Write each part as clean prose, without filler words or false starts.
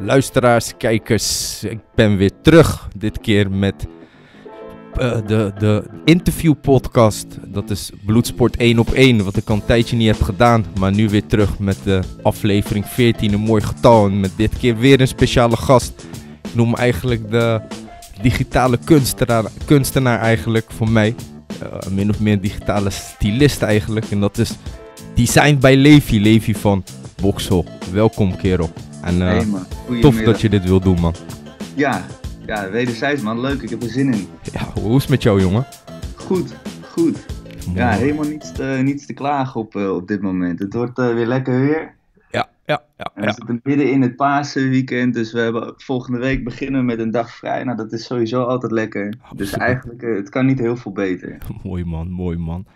luisteraars, kijkers, ik ben weer terug. Dit keer met de interviewpodcast. Dat is Bloedsport 1 op 1, wat ik al een tijdje niet heb gedaan. Maar nu weer terug met de aflevering 14, een mooi getal. En met dit keer weer een speciale gast. Ik noem hem eigenlijk de digitale kunstenaar eigenlijk voor mij. Min of meer digitale stylist eigenlijk. En dat is Design by Levi. Levi van Voxel. Welkom kerel. En hey man, tof dat je dit wil doen man. Ja, wederzijds man, leuk, ik heb er zin in. Ja, hoe is het met jou jongen? Goed. Mooi. Ja, helemaal niets te klagen op dit moment. Het wordt weer lekker weer. Ja. We zitten midden in het Pasenweekend, dus we hebben volgende week beginnen met een dag vrij. Nou, dat is sowieso altijd lekker. Absoluut. Dus eigenlijk, het kan niet heel veel beter. Mooi man.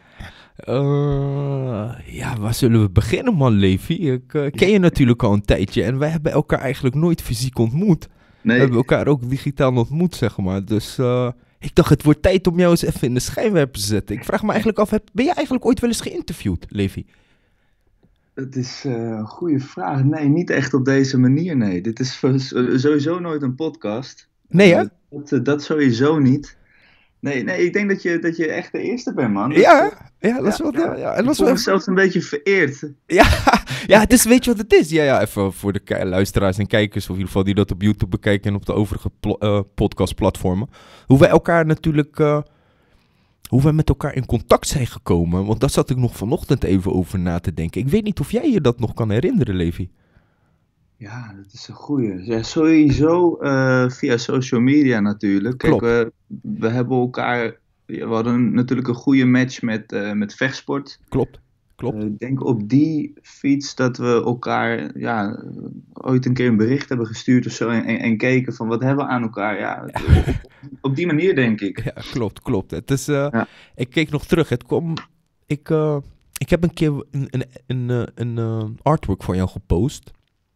Ja, waar zullen we beginnen man, Levi? Ik ken je natuurlijk al een tijdje en wij hebben elkaar eigenlijk nooit fysiek ontmoet. Nee. We hebben elkaar ook digitaal ontmoet, zeg maar. Dus ik dacht, het wordt tijd om jou eens even in de schijnwerper te zetten. Ik vraag me eigenlijk af, ben je eigenlijk ooit wel eens geïnterviewd, Levi? Het is een goede vraag. Nee, niet echt op deze manier, nee. Dit is sowieso nooit een podcast. Nee, hè? Dat sowieso niet. Nee, ik denk dat je echt de eerste bent, man. Ja, dat is wat. Ja. En dat Ik is voel wel me zelfs een beetje vereerd. Ja, het is, weet je wat het is? Ja, even voor de luisteraars en kijkers, of in ieder geval die dat op YouTube bekijken en op de overige podcastplatformen. Hoe wij elkaar natuurlijk, hoe wij met elkaar in contact zijn gekomen. Want daar zat ik nog vanochtend even over na te denken. Ik weet niet of jij je dat nog kan herinneren, Levi. Ja, dat is een goeie. Ja, sowieso via social media natuurlijk. Klopt. Kijk, we hebben elkaar... We hadden natuurlijk een goede match met vechtsport. Klopt. Ik denk op die fiets dat we elkaar ooit een keer een bericht hebben gestuurd of zo. En keken van wat hebben we aan elkaar. Ja, op die manier denk ik. Ja, klopt. Het is, ik keek nog terug. Ik heb een keer een artwork van jou gepost.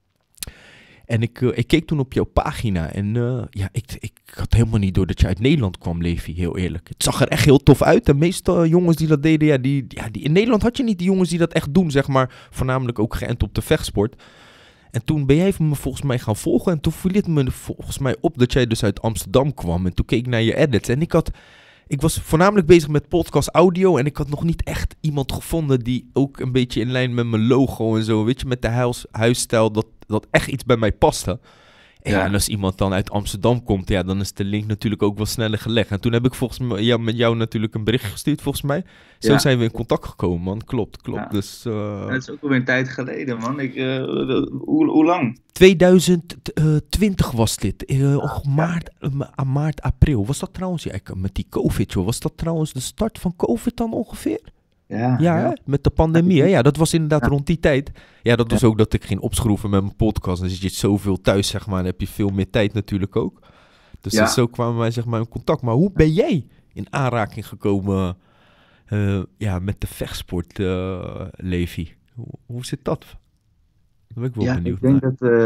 En ik keek toen op jouw pagina en ik had helemaal niet door dat je uit Nederland kwam, Levi, heel eerlijk. Het zag er echt heel tof uit. De meeste jongens die dat deden, die in Nederland had je niet die jongens die dat echt doen, zeg maar. Voornamelijk ook geënt op de vechtsport. En toen ben jij me volgens mij gaan volgen en toen viel het me volgens mij op dat jij dus uit Amsterdam kwam. En toen keek ik naar je edits en ik was voornamelijk bezig met podcast audio en ik had nog niet echt iemand gevonden die ook een beetje in lijn met mijn logo en zo, weet je, met de huisstijl, dat echt iets bij mij paste. En als iemand dan uit Amsterdam komt, ja, dan is de link natuurlijk ook wel sneller gelegd. En toen heb ik volgens mij met jou natuurlijk een bericht gestuurd, volgens mij. Zo zijn we in contact gekomen, man. Klopt. Ja. Dus, Dat is ook alweer een tijd geleden, man. Hoe lang? 2020 was dit. Maart, april. Was dat trouwens, met die COVID, joh. Was dat trouwens de start van COVID dan ongeveer? Ja. Hè? Met de pandemie, hè? Ja, dat was inderdaad rond die tijd. Ja, dat was ook dat ik ging opschroeven met mijn podcast. Dan zit je zoveel thuis, zeg maar. Dan heb je veel meer tijd natuurlijk ook. Dus zo kwamen wij, zeg maar, in contact. Maar hoe ben jij in aanraking gekomen met de vechtsport, Levi? Hoe zit dat? Daar ben ik wel benieuwd naar.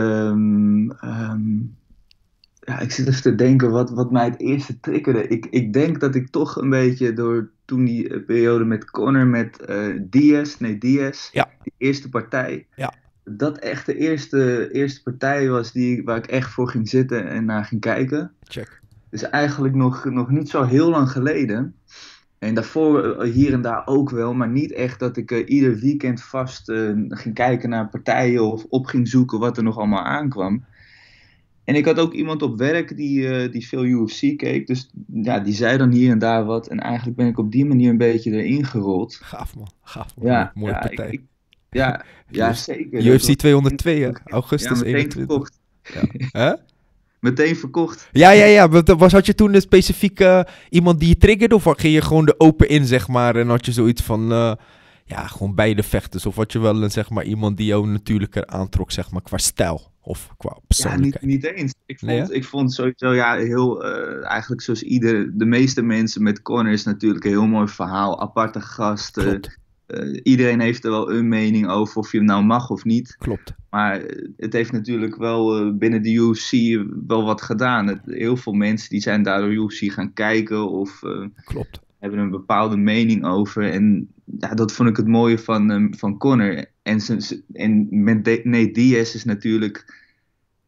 Ik zit even te denken wat mij het eerste triggerde. Ik denk dat ik toch een beetje door toen die periode met Conor, met Diaz, die eerste partij. Ja. Dat echt de eerste partij was waar ik echt voor ging zitten en naar ging kijken. Check. Dus eigenlijk nog niet zo heel lang geleden. En daarvoor hier en daar ook wel, maar niet echt dat ik ieder weekend vast ging kijken naar partijen of op ging zoeken wat er nog allemaal aankwam. En ik had ook iemand op werk die veel UFC keek, dus ja, die zei dan hier en daar wat. En eigenlijk ben ik op die manier een beetje erin gerold. Gaaf man. Ja, mooie partij. Ja, zeker. UFC 202, augustus 21. Verkocht. Huh? Meteen verkocht. Ja. Had je toen een specifiek iemand die je triggerde? Of ging je gewoon de open in, zeg maar? En had je zoiets van, gewoon beide vechters? Of had je wel zeg maar, iemand die jou natuurlijker aantrok, zeg maar, qua stijl? Of qua persoonlijkheid? Ja, niet eens. Ik vond sowieso, heel, eigenlijk zoals de meeste mensen met Conor is natuurlijk een heel mooi verhaal. Aparte gast. Iedereen heeft er wel een mening over of je hem nou mag of niet. Klopt. Maar het heeft natuurlijk wel binnen de UFC wel wat gedaan. Heel veel mensen die zijn daardoor UFC gaan kijken of hebben een bepaalde mening over. En ja, dat vond ik het mooie van Conor. En met Nate Diaz is natuurlijk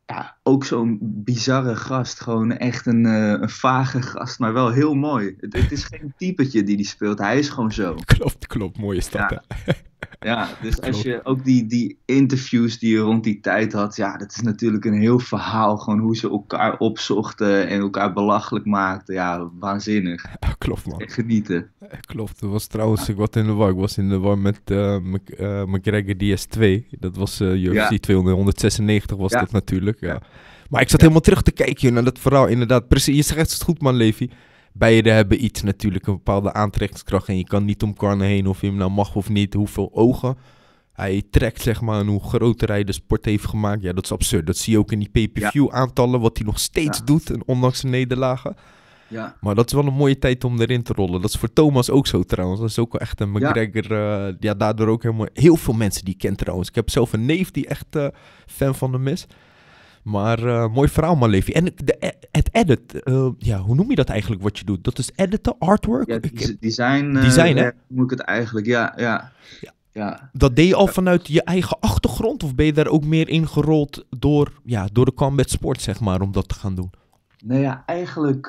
ja, ook zo'n bizarre gast. Gewoon echt een vage gast, maar wel heel mooi. Het is geen typetje die speelt. Hij is gewoon zo. Klopt. Mooie stad, Ja, hè? ja, dus als Klopt. je ook die interviews die je rond die tijd had, ja, dat is natuurlijk een heel verhaal. Gewoon hoe ze elkaar opzochten en elkaar belachelijk maakten. Ja, waanzinnig. Ja, klopt, man. Echt genieten. Klopt. Dat was trouwens, ik was in de war. Ik was in de war met McGregor DS2. Dat was UFC Ja, 200, 196 was ja, dat natuurlijk, ja. ja, Maar ik zat ja, helemaal terug te kijken joh, naar dat verhaal, inderdaad. Precies, je zegt het goed, man, Levi. Beide hebben iets natuurlijk, een bepaalde aantrekkingskracht. En je kan niet om Karne heen of je hem nou mag of niet. Hoeveel ogen hij trekt, zeg maar. En hoe groter hij de sport heeft gemaakt. Ja, dat is absurd. Dat zie je ook in die ja, pay-per-view aantallen. Wat hij nog steeds ja, doet, en ondanks zijn nederlagen. ja, Maar dat is wel een mooie tijd om erin te rollen. Dat is voor Thomas ook zo trouwens. Dat is ook wel echt een ja. McGregor. Ja, daardoor ook helemaal... Heel veel mensen die ik ken trouwens. Ik heb zelf een neef die echt fan van hem is. Maar mooi verhaal, man, Levi. En het edit, ja, hoe noem je dat eigenlijk wat je doet? Dat is editen, artwork? Ja, design, Design, hè? moet ik het eigenlijk, ja, ja, Ja. ja. Dat deed je al vanuit je eigen achtergrond? Of ben je daar ook meer ingerold door, ja, door de combat sport, zeg maar, om dat te gaan doen? Nou ja, eigenlijk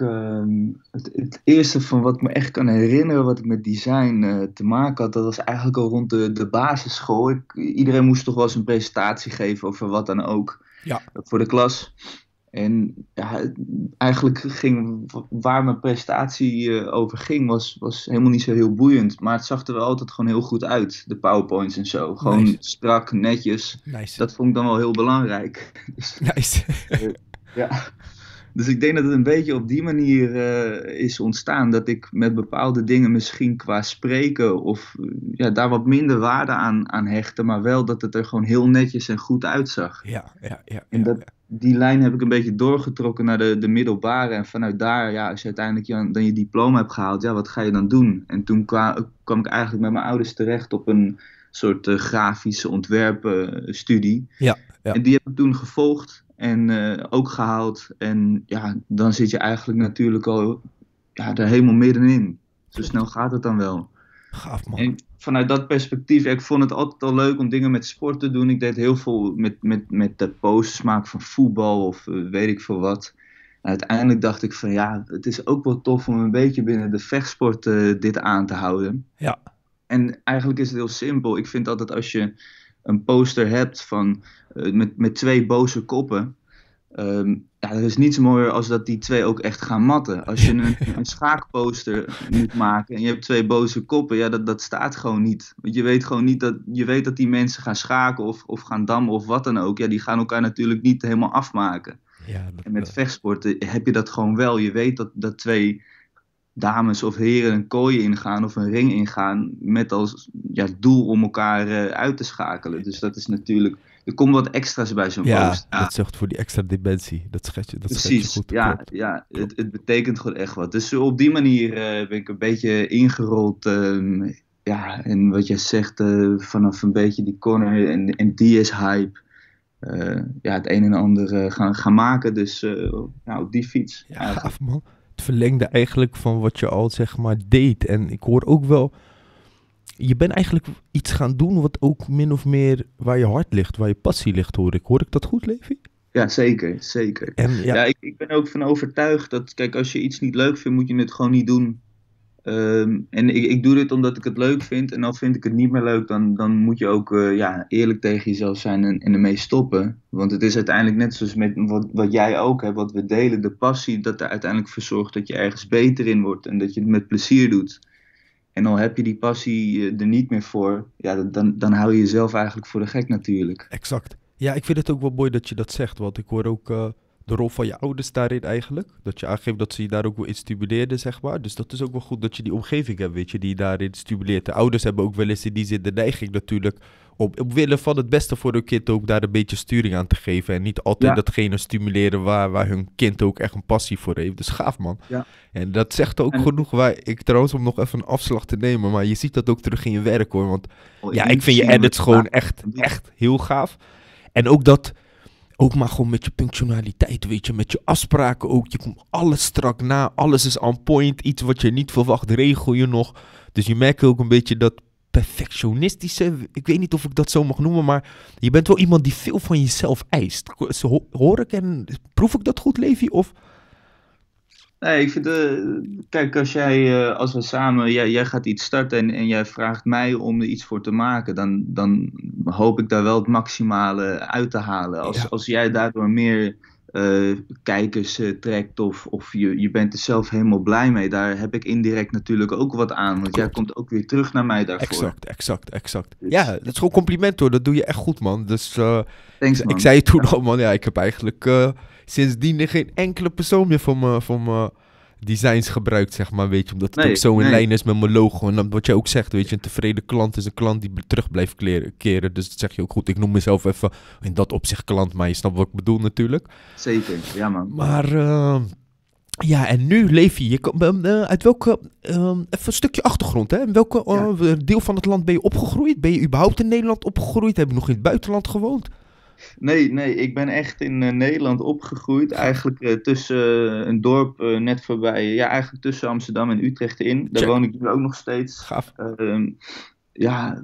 het eerste van wat ik me echt kan herinneren, wat ik met design te maken had, dat was eigenlijk al rond de basisschool. Iedereen moest toch wel eens een presentatie geven over wat dan ook Ja, voor de klas. En ja, eigenlijk ging waar mijn presentatie over ging, was helemaal niet zo heel boeiend. Maar het zag er wel altijd gewoon heel goed uit, de PowerPoints en zo. Gewoon nice. strak, netjes. Nice. Dat vond ik dan wel heel belangrijk. Dus, Nice. ja. Dus ik denk dat het een beetje op die manier is ontstaan. Dat ik met bepaalde dingen misschien qua spreken of ja, daar wat minder waarde aan hechtte. Maar wel dat het er gewoon heel netjes en goed uitzag. En die lijn heb ik een beetje doorgetrokken naar de middelbare. En vanuit daar, ja, als je uiteindelijk dan je diploma hebt gehaald, ja, wat ga je dan doen? En toen kwam ik eigenlijk met mijn ouders terecht op een soort grafische ontwerpstudie. Ja, ja. En die heb ik toen gevolgd en ook gehaald. En ja, dan zit je eigenlijk natuurlijk al ja, er helemaal middenin. Zo snel gaat het dan wel. Gaaf, man. En vanuit dat perspectief, ik vond het altijd al leuk om dingen met sport te doen. Ik deed heel veel met de posters maken van voetbal of weet ik veel wat. En uiteindelijk dacht ik van ja, het is ook wel tof om een beetje binnen de vechtsport dit aan te houden. Ja, En eigenlijk is het heel simpel. Ik vind altijd als je een poster hebt van, met twee boze koppen. Ja, er is niets mooier als dat die twee ook echt gaan matten. Als je een schaakposter moet maken en je hebt twee boze koppen, ja, dat staat gewoon niet. Want je weet gewoon niet je weet dat die mensen gaan schaken of gaan dammen of wat dan ook. Ja, die gaan elkaar natuurlijk niet helemaal afmaken. ja, En met vechtsporten heb je dat gewoon wel. Je weet dat twee dames of heren een kooi ingaan of een ring ingaan met als ja, doel om elkaar uit te schakelen. Dus dat is natuurlijk, er komt wat extra's bij zo'n post. Ja, dat zorgt voor die extra dimensie. Dat schets je precies. goed. Ja, Klopt. ja het betekent gewoon echt wat. Dus op die manier ben ik een beetje ingerold. Ja, en wat jij zegt, vanaf een beetje die corner en DS-hype. Ja, het een en ander gaan maken. Dus nou, op die fiets. Ja, eigenlijk. gaaf, man. Het verlengde eigenlijk van wat je al, zeg maar, deed. En ik hoor ook wel... Je bent eigenlijk iets gaan doen wat ook min of meer waar je hart ligt, waar je passie ligt, hoor ik. Hoor ik dat goed, Levi? Ja, zeker, zeker. En ja, Ja, ik ben ook van overtuigd dat, kijk, als je iets niet leuk vindt, moet je het gewoon niet doen. En ik doe dit omdat ik het leuk vind. En al vind ik het niet meer leuk, dan moet je ook ja, eerlijk tegen jezelf zijn en ermee stoppen. Want het is uiteindelijk net zoals met wat jij ook hebt, wat we delen, de passie, dat er uiteindelijk voor zorgt dat je ergens beter in wordt. En dat je het met plezier doet. En al heb je die passie er niet meer voor, ja, dan hou je jezelf eigenlijk voor de gek natuurlijk. exact. Ja, ik vind het ook wel mooi dat je dat zegt, want ik hoor ook de rol van je ouders daarin eigenlijk. Dat je aangeeft dat ze je daar ook wel in stimuleerden, zeg maar. Dus dat is ook wel goed dat je die omgeving hebt, weet je, die je daarin stimuleert. De ouders hebben ook wel eens in die zin de neiging natuurlijk op willen van het beste voor hun kind ook daar een beetje sturing aan te geven. En niet altijd Ja, datgene stimuleren waar hun kind ook echt een passie voor heeft. Dus gaaf, man. ja. En dat zegt ook En genoeg waar ik trouwens om nog even een afslag te nemen. Maar je ziet dat ook terug in je werk, hoor. Want ja, ik vind je zien edits wat gewoon je echt heel gaaf. En ook dat, ook maar gewoon met je punctionaliteit, weet je, met je afspraken ook. Je komt alles strak na, alles is on point. Iets wat je niet verwacht, regel je nog. Dus je merkt ook een beetje dat perfectionistische, ik weet niet of ik dat zo mag noemen, maar je bent wel iemand die veel van jezelf eist. Hoor ik en proef ik dat goed, Levi? Of? Nee, ik vind, kijk, als we samen, jij gaat iets starten en jij vraagt mij om er iets voor te maken, dan hoop ik daar wel het maximale uit te halen. Als jij daardoor meer kijkers trekt of je bent er zelf helemaal blij mee, daar heb ik indirect natuurlijk ook wat aan, want jij komt ook weer terug naar mij daarvoor. Exact. Dus, Ja, dat is gewoon compliment hoor, dat doe je echt goed man. Dus thanks, man. ik zei het toen al man, ja, ik heb eigenlijk sindsdien geen enkele persoon meer van mijn designs gebruikt, zeg maar, weet je. Omdat het ook zo in lijn is met mijn logo. En dan, wat jij ook zegt, weet je, een tevreden klant is een klant die terug blijft keren. Dus dat zeg je ook goed. Ik noem mezelf even in dat opzicht klant, maar je snapt wat ik bedoel natuurlijk. Zeker, ja man. Maar ja, en nu Levi, uit welke, even een stukje achtergrond, hè? In welke deel van het land ben je opgegroeid? Ben je überhaupt in Nederland opgegroeid? Heb je nog in het buitenland gewoond? Nee, ik ben echt in Nederland opgegroeid. Eigenlijk tussen een dorp net voorbij, ja, eigenlijk tussen Amsterdam en Utrecht in. Daar woon ik nu ook nog steeds. Gaaf. Ja,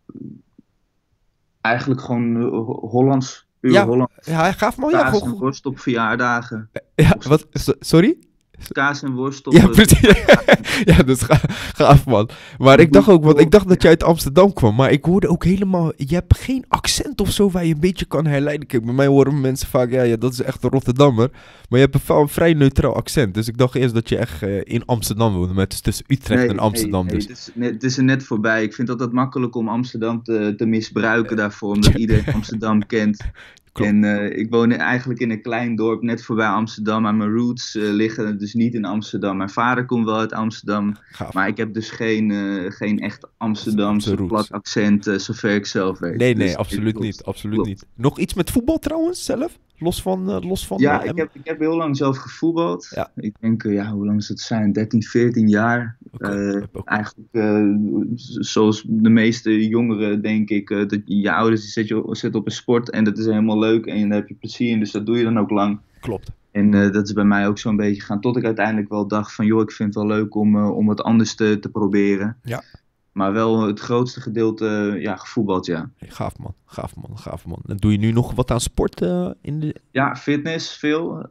eigenlijk gewoon Hollands, puur Hollands. Ja, gaaf man. Kaas en worst op verjaardagen. Ja, wat? Sorry? Kaas en worst op... Ja, precies. Ja, dat is gaaf, man. Maar ik dacht ook, want ik dacht dat jij uit Amsterdam kwam. Maar ik hoorde ook helemaal... Je hebt geen accent of zo waar je een beetje kan herleiden. Kijk, bij mij horen mensen vaak... Ja, dat is echt een Rotterdammer. Maar je hebt een vrij neutraal accent. Dus ik dacht eerst dat je echt in Amsterdam woonde. Maar het is tussen Utrecht en Amsterdam. Nee, dus. het is er net voorbij. Ik vind het altijd makkelijk om Amsterdam te misbruiken daarvoor. Omdat iedereen Amsterdam kent. Klopt. En ik woon eigenlijk in een klein dorp net voorbij Amsterdam. Maar mijn roots liggen dus niet in Amsterdam. Mijn vader komt wel uit Amsterdam. Gaaf. Maar ik heb dus geen echt Amsterdamse plat accent zover ik zelf weet. Nee, dus absoluut niet. Absoluut niet. Nog iets met voetbal trouwens zelf? Los van ja, ik heb heel lang zelf gevoetbald. Ja. Ik denk, hoe lang is het zijn? 13, 14 jaar. Eigenlijk zoals de meeste jongeren denk ik. Dat je ouders zetten op een sport en dat is helemaal leuk. En daar heb je plezier in, dus dat doe je dan ook lang. Klopt. En dat is bij mij ook zo'n beetje gaan. Tot ik uiteindelijk wel dacht van, joh, ik vind het wel leuk om wat anders te proberen. Ja. Maar wel het grootste gedeelte, gevoetbald, ja. Gaaf man. En doe je nu nog wat aan sport? Ja, fitness, veel.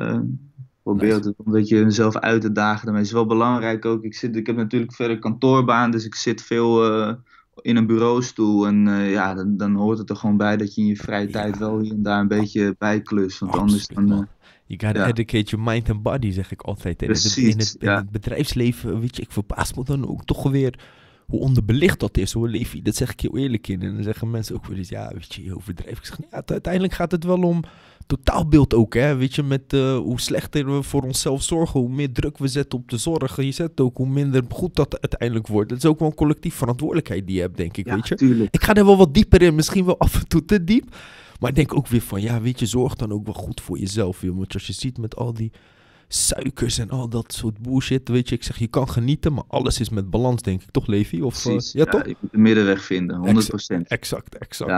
Probeer het een beetje mezelf uit te dagen. Dat is wel belangrijk ook. Ik heb natuurlijk verder kantoorbaan, dus ik zit veel in een bureaustoel. En dan hoort het er gewoon bij dat je in je vrije tijd wel hier en daar een beetje bijklust. Want anders dan... You gotta educate your mind and body, zeg ik altijd. Precies, in het bedrijfsleven, weet je, ik verbaas me dan ook toch weer... Hoe onderbelicht dat is hoor, Levi. Dat zeg ik heel eerlijk in. En dan zeggen mensen ook wel eens, ja, weet je, overdrijf. Ik zeg, ja, uiteindelijk gaat het wel om totaalbeeld ook, hè. Weet je, met hoe slechter we voor onszelf zorgen, hoe meer druk we zetten op de zorg. Je zet ook hoe minder goed dat uiteindelijk wordt. Dat is ook wel een collectief verantwoordelijkheid die je hebt, denk ik, weet je. Tuurlijk. Ik ga er wel wat dieper in, misschien wel af en toe te diep. Maar ik denk ook weer van, ja, weet je, zorg dan ook wel goed voor jezelf, joh. Want als je ziet met al die... suikers en al dat soort bullshit, weet je. Ik zeg, je kan genieten, maar alles is met balans, denk ik. Toch, Levi? Of, precies. Ja, toch? Je moet de middenweg vinden, 100%. Exact.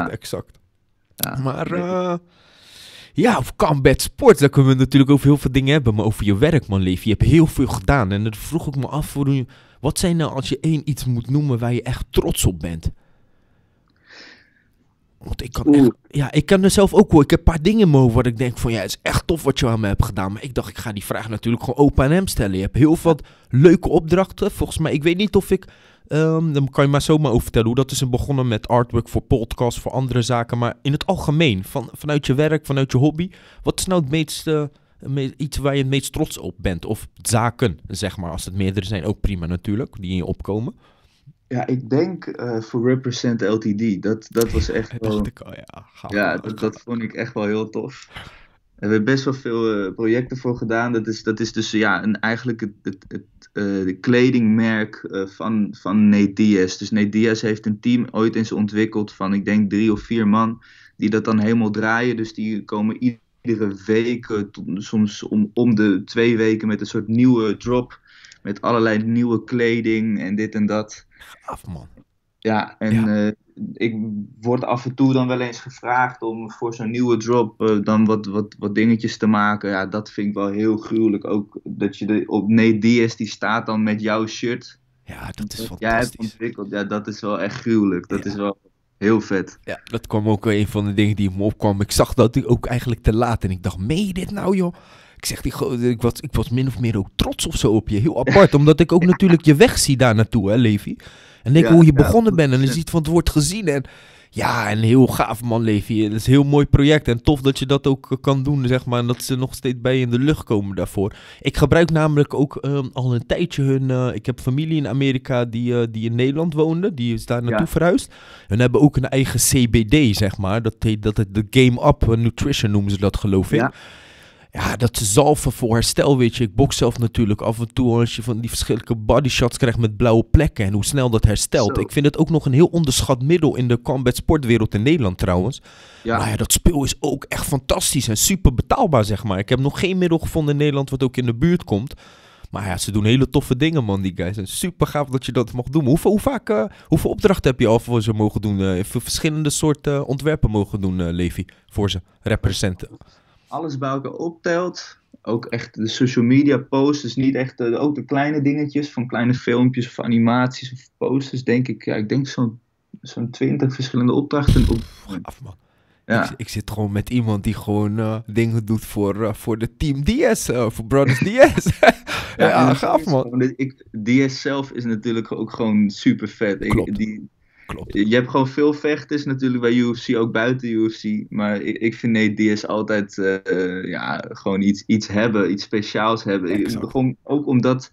Ja, maar, of combat sports, daar kunnen we natuurlijk over heel veel dingen hebben. Maar over je werk, man, Levi. Je hebt heel veel gedaan. En dan vroeg ik me af, wat zijn nou als je iets moet noemen waar je echt trots op bent? Want ik kan er zelf ook wel. Ik heb een paar dingen in mijn hoofd waar ik denk van, ja, het is echt tof wat je aan me hebt gedaan. Maar ik dacht, ik ga die vraag natuurlijk gewoon open aan hem stellen. Je hebt heel veel leuke opdrachten. Volgens mij, ik weet niet of ik, dan kan je maar zomaar over vertellen hoe dat is begonnen met artwork voor podcasts, voor andere zaken. Maar in het algemeen, vanuit je werk, vanuit je hobby. Wat is nou het meeste, iets waar je het meest trots op bent? Of zaken, zeg maar, als het meerdere zijn, ook prima natuurlijk, die in je opkomen. Ja, ik denk voor Represent LTD. Dat was echt wel... Dat vond ik echt wel heel tof. We hebben best wel veel projecten voor gedaan. Dat is dus eigenlijk het kledingmerk van Nate Diaz. Dus Nate Diaz heeft een team ooit eens ontwikkeld van, ik denk 3 of 4 man, die dat dan helemaal draaien. Dus die komen iedere week, soms om de 2 weken met een soort nieuwe drop. Met allerlei nieuwe kleding en dit en dat. Gaaf, man. Ja, en ik word af en toe dan wel eens gevraagd om voor zo'n nieuwe drop dan wat dingetjes te maken. Ja, dat vind ik wel heel gruwelijk. Ook dat je op Nate Diaz, die staat dan met jouw shirt Ja, dat is Jij hebt fantastisch. ontwikkeld, ja, dat is wel echt gruwelijk. Dat Ja. is wel heel vet. Ja, dat kwam ook een van de dingen die me opkwam. Ik zag dat ook eigenlijk te laat. En ik dacht, meen je dit nou, joh? Ik zeg, ik was min of meer ook trots of zo op je. Heel apart, omdat ik ook natuurlijk je weg zie daar naartoe, hè, Levi? En denk hoe je begonnen bent. En je ziet van het wordt gezien. En ja, en heel gaaf, man, Levi. Het is een heel mooi project. En tof dat je dat ook kan doen, zeg maar. En dat ze nog steeds bij je in de lucht komen daarvoor. Ik gebruik namelijk ook al een tijdje hun... ik heb familie in Amerika die in Nederland woonde. Die is daar naartoe verhuisd. Hun hebben ook een eigen CBD, zeg maar. Dat heet de Game Up Nutrition noemen ze dat, geloof ik. Ja, dat is zalven voor herstel, weet je. Ik box zelf natuurlijk af en toe als je van die verschillende bodyshots krijgt met blauwe plekken en hoe snel dat herstelt. Zo. Ik vind het ook nog een heel onderschat middel in de combat sportwereld in Nederland trouwens. Ja. Maar ja, dat speel is ook echt fantastisch en super betaalbaar, zeg maar. Ik heb nog geen middel gevonden in Nederland wat ook in de buurt komt. Maar ja, ze doen hele toffe dingen, man, die guys. En super gaaf dat je dat mag doen. Hoeveel opdrachten heb je al voor ze mogen doen? Verschillende soorten ontwerpen mogen doen, Levi, voor ze, representen. Alles bij elkaar optelt. Ook echt de social media posts. Dus niet echt ook de kleine dingetjes. Van kleine filmpjes of animaties of posters. Denk ik. Ja, ik denk zo'n 20 verschillende opdrachten op. Gaaf, man. Ja. Ik zit gewoon met iemand die gewoon dingen doet voor de Team DS. Voor Brothers DS. Ja, gaaf, man. DS zelf is natuurlijk ook gewoon super vet. Klopt. Je hebt gewoon veel vechters natuurlijk bij UFC, ook buiten UFC. Maar ik vind DS altijd gewoon iets hebben, iets speciaals hebben. Gewoon, ook omdat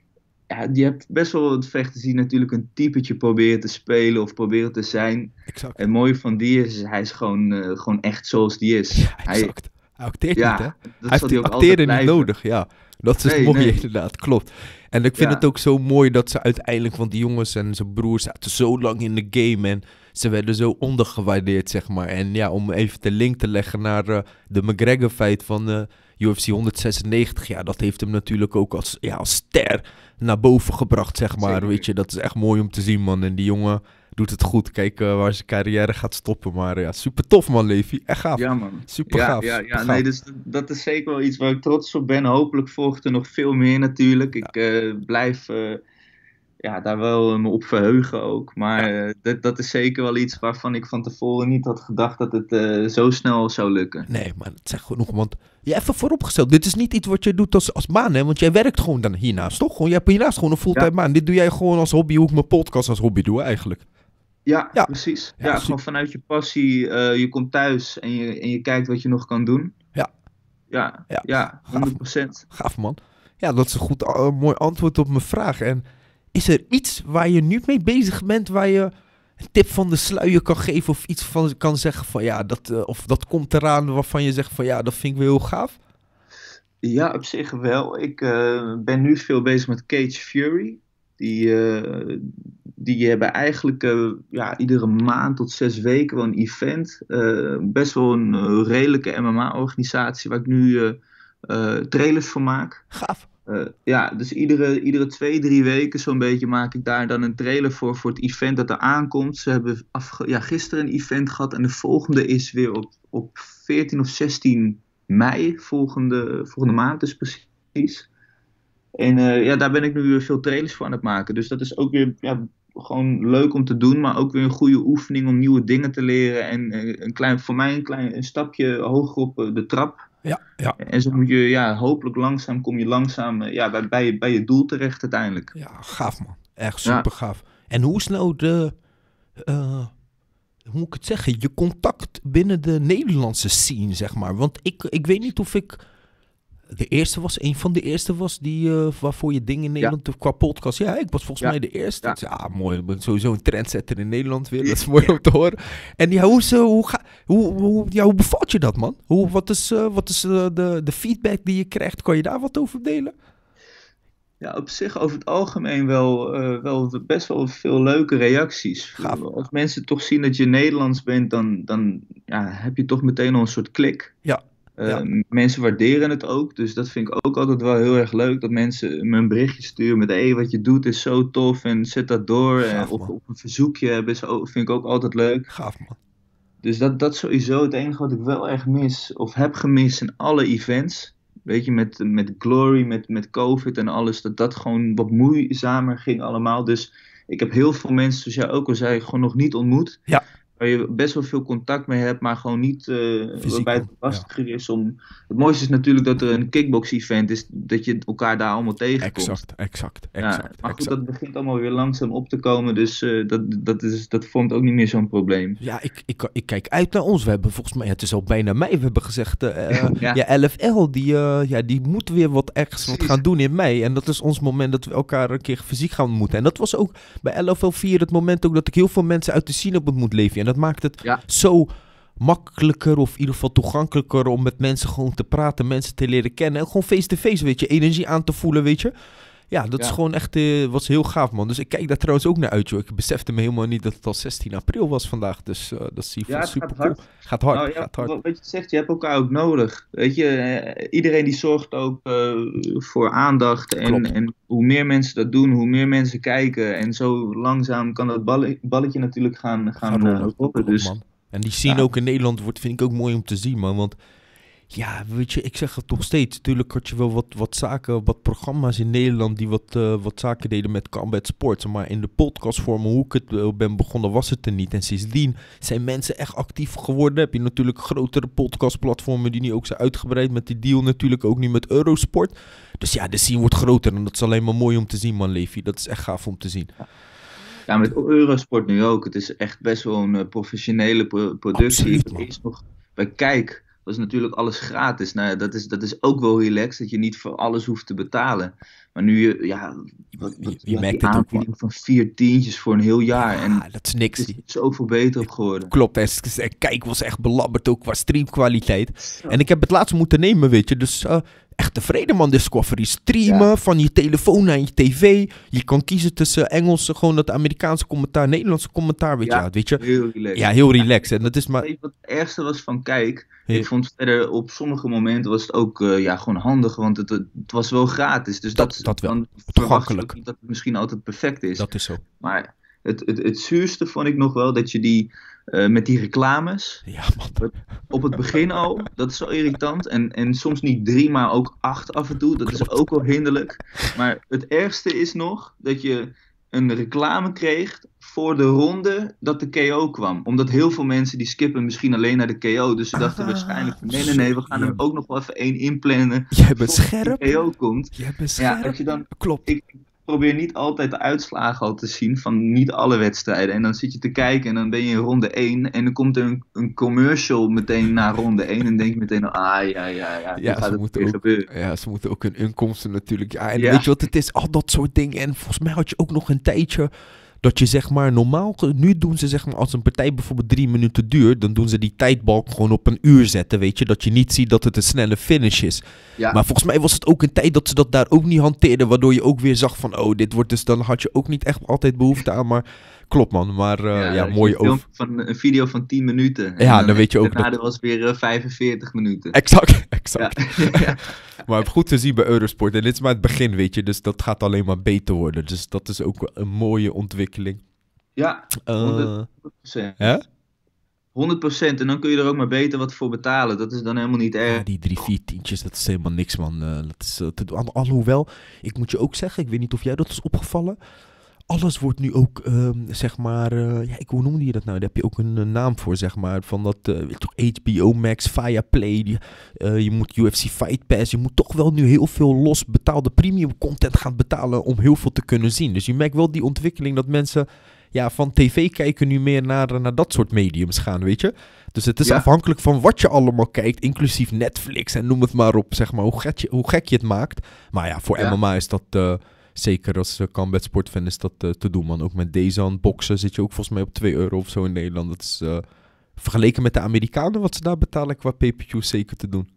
je hebt best wel wat vechters die natuurlijk een typetje proberen te spelen of proberen te zijn. Exact. En het mooie van DS is, hij is gewoon echt zoals die is. Ja, exact. Hij acteert niet, hè? Hij heeft die acteren niet nodig, ja. Dat is het mooie, inderdaad, klopt. En ik vind het ook zo mooi dat ze uiteindelijk, want die jongens en zijn broers zaten zo lang in de game en ze werden zo ondergewaardeerd, zeg maar. En ja, om even de link te leggen naar de McGregor-fight van UFC 196, ja, dat heeft hem natuurlijk ook als ster naar boven gebracht, zeg maar. Zeker. Weet je, dat is echt mooi om te zien, man. En die jongen doet het goed. Kijk waar zijn carrière gaat stoppen. Maar ja, super tof, man, Levi. Echt gaaf. Ja, man. Super gaaf. Ja, gaaf. Nee, dus dat is zeker wel iets waar ik trots op ben. Hopelijk volgt er nog veel meer natuurlijk. Ik blijf daar wel me op verheugen ook. Maar dat is zeker wel iets waarvan ik van tevoren niet had gedacht dat het zo snel zou lukken. Nee, maar het zegt genoeg, want je even vooropgesteld. Dit is niet iets wat je doet als baan, hè? Want jij werkt gewoon dan hiernaast, toch? Je hebt hiernaast gewoon een fulltime baan. Dit doe jij gewoon als hobby, hoe ik mijn podcast als hobby doe, eigenlijk. Ja, precies. Ja, gewoon vanuit je passie. Je komt thuis en je kijkt wat je nog kan doen. Ja, 100%. Gaaf, man. Ja, dat is een goed, mooi antwoord op mijn vraag. En is er iets waar je nu mee bezig bent, waar je een tip van de sluier kan geven of iets van kan zeggen van ja, dat komt eraan waarvan je zegt van ja, dat vind ik wel heel gaaf? Ja, op zich wel. Ik ben nu veel bezig met Cage Fury. Die hebben eigenlijk iedere maand tot 6 weken wel een event. Best wel een redelijke MMA-organisatie waar ik nu trailers voor maak. Gaaf. Dus iedere 2-3 weken zo'n beetje maak ik daar dan een trailer voor het event dat er aankomt. Ze hebben gisteren een event gehad en de volgende is weer op 14 of 16 mei, volgende maand dus precies. En daar ben ik nu veel trailers voor aan het maken. Dus dat is ook weer gewoon leuk om te doen, maar ook weer een goede oefening om nieuwe dingen te leren. En voor mij een stapje hoger op de trap. Ja. En zo moet je, hopelijk kom je langzaam bij je doel terecht uiteindelijk. Ja, gaaf, man. Echt super gaaf. En hoe snel hoe moet ik het zeggen, je contact binnen de Nederlandse scene, zeg maar. Want ik weet niet of ik een van de eerste was die waarvoor je dingen in Nederland qua podcast. Ja, ik was volgens mij de eerste. Ja, mooi. Ik ben sowieso een trendsetter in Nederland weer. Dat is mooi om te horen. En hoe bevalt je dat, man? Wat is de feedback die je krijgt? Kan je daar wat over delen? Ja, op zich over het algemeen wel best wel veel leuke reacties. Gaaf. Als mensen toch zien dat je Nederlands bent, dan heb je toch meteen al een soort klik. Ja. Mensen waarderen het ook, dus dat vind ik ook altijd wel heel erg leuk. Dat mensen me een berichtje sturen met wat je doet is zo tof en zet dat door. Gaaf, of een verzoekje hebben, vind ik ook altijd leuk. Gaaf, man. Dus dat sowieso het enige wat ik wel echt mis, of heb gemist in alle events. weet je, met Glory, met COVID en alles, dat gewoon wat moeizamer ging allemaal. Dus ik heb heel veel mensen, zoals jij ook al zei, gewoon nog niet ontmoet. Ja. Waar je best wel veel contact mee hebt, maar gewoon niet waarbij het lastiger is om... Het mooiste is natuurlijk dat er een kickbox-event is, dat je elkaar daar allemaal tegenkomt. Exact. Maar goed, dat begint allemaal weer langzaam op te komen, dus dat vormt ook niet meer zo'n probleem. Ja, ik kijk uit naar ons. We hebben volgens mij, het is al bijna mei, we hebben gezegd, LFL, die moet weer wat gaan doen in mei. En dat is ons moment dat we elkaar een keer fysiek gaan ontmoeten. En dat was ook bij LFL 4 het moment ook dat ik heel veel mensen uit de scene heb ontmoet, Levi. En dat maakt het zo makkelijker of in ieder geval toegankelijker om met mensen gewoon te praten, mensen te leren kennen. En gewoon face-to-face, weet je, energie aan te voelen, weet je. Ja, dat is gewoon echt, was heel gaaf, man. Dus ik kijk daar trouwens ook naar uit, joh. Ik besefte me helemaal niet dat het al 16 april was vandaag. Dus dat is super cool. Gaat hard. Wat je zegt, je hebt elkaar ook nodig. Weet je, iedereen die zorgt ook voor aandacht. En hoe meer mensen dat doen, hoe meer mensen kijken. En zo langzaam kan dat balletje natuurlijk gaan rollen. Dus, man. En die scene ook in Nederland vind ik ook mooi om te zien, man. Want ja, weet je, ik zeg het nog steeds. Tuurlijk had je wel wat zaken, wat programma's in Nederland die wat zaken deden met combat sports. Maar in de podcastvorm, hoe ik het ben begonnen, was het er niet. En sindsdien zijn mensen echt actief geworden. Heb je natuurlijk grotere podcastplatformen die nu ook zijn uitgebreid met die deal natuurlijk ook nu met Eurosport. Dus ja, de scene wordt groter en dat is alleen maar mooi om te zien, man, Levi. Dat is echt gaaf om te zien. Ja, met Eurosport nu ook. Het is echt best wel een professionele productie. Absoluut, man. Eerst nog bij Kijk. Dat is natuurlijk alles gratis. Nou, dat is ook wel relaxed, dat je niet voor alles hoeft te betalen. Maar nu, je merkt het ook wel. Van 4 tientjes voor een heel jaar. Ja, en dat is niks. Het is zoveel beter op geworden. Klopt, en Kijk was echt belabberd ook qua streamkwaliteit. Ja. En ik heb het laatst moeten nemen, weet je. Dus echt tevreden, man, Discovery. Streamen van je telefoon naar je tv. Je kan kiezen tussen Engelse, gewoon het Amerikaanse commentaar, Nederlandse commentaar, weet je. Heel relaxed. Ja, heel relaxed. En dat is maar... Weet je wat het ergste was van Kijk? Ik vond verder op sommige momenten was het ook gewoon handig, want het was wel gratis. Dus dat wel. Dan toegankelijk. Niet dat het misschien altijd perfect is. Dat is zo. Maar het zuurste vond ik nog wel dat je die met die reclames. Ja, man. Op het begin al, dat is zo irritant. En soms niet 3, maar ook 8 af en toe. Dat is ook wel hinderlijk. Maar het ergste is nog dat je een reclame kreeg voor de ronde dat de KO kwam. Omdat heel veel mensen die skippen misschien alleen naar de KO. Dus ze dachten waarschijnlijk van nee, we gaan er ook nog wel even 1 inplannen. Jij bent scherp. De KO komt. Jij bent scherp. Ja, dat je dan, klopt. Ik probeer niet altijd de uitslagen al te zien van niet alle wedstrijden. En dan zit je te kijken en dan ben je in ronde 1 en dan komt er een commercial meteen na ronde 1 en denk je meteen, gaat het weer gebeuren. Ja, ze moeten ook hun inkomsten natuurlijk. Ja, en weet je wat het is? Al dat soort dingen. En volgens mij had je ook nog een tijdje dat je zeg maar normaal, nu doen ze zeg maar als een partij bijvoorbeeld 3 minuten duurt, dan doen ze die tijdbalk gewoon op 1 uur zetten, weet je, dat je niet ziet dat het een snelle finish is. Ja. Maar volgens mij was het ook een tijd dat ze dat daar ook niet hanteerden, waardoor je ook weer zag van, dit wordt dus, dan had je ook niet echt altijd behoefte aan, maar klopt, man. Maar mooi over. Een video van 10 minuten. Ja, dan weet je ook. Daarna was weer 45 minuten. Exact. Ja. Maar goed te zien bij Eurosport. En dit is maar het begin, weet je. Dus dat gaat alleen maar beter worden. Dus dat is ook een mooie ontwikkeling. Ja, 100%. Hè? 100%. En dan kun je er ook maar beter wat voor betalen. Dat is dan helemaal niet erg. Ja, die 3-4 tientjes, dat is helemaal niks, man. Dat is alhoewel, ik moet je ook zeggen, ik weet niet of jij dat is opgevallen. Alles wordt nu ook, zeg maar, hoe noemde je dat nou? Daar heb je ook een naam voor, zeg maar, van dat, HBO Max, Viaplay, je moet UFC Fight Pass, je moet toch wel nu heel veel los betaalde premium content gaan betalen om heel veel te kunnen zien. Dus je merkt wel die ontwikkeling dat mensen, van tv kijken nu meer naar dat soort mediums gaan, weet je. Dus het is afhankelijk van wat je allemaal kijkt, inclusief Netflix en noem het maar op, zeg maar, hoe gek je het maakt. Maar ja, voor MMA is dat... Zeker als combat sportfan is dat te doen, man. Ook met deze aan boksen zit je ook volgens mij op €2 of zo in Nederland. Dat is vergeleken met de Amerikanen wat ze daar betalen qua pay-per-view zeker te doen.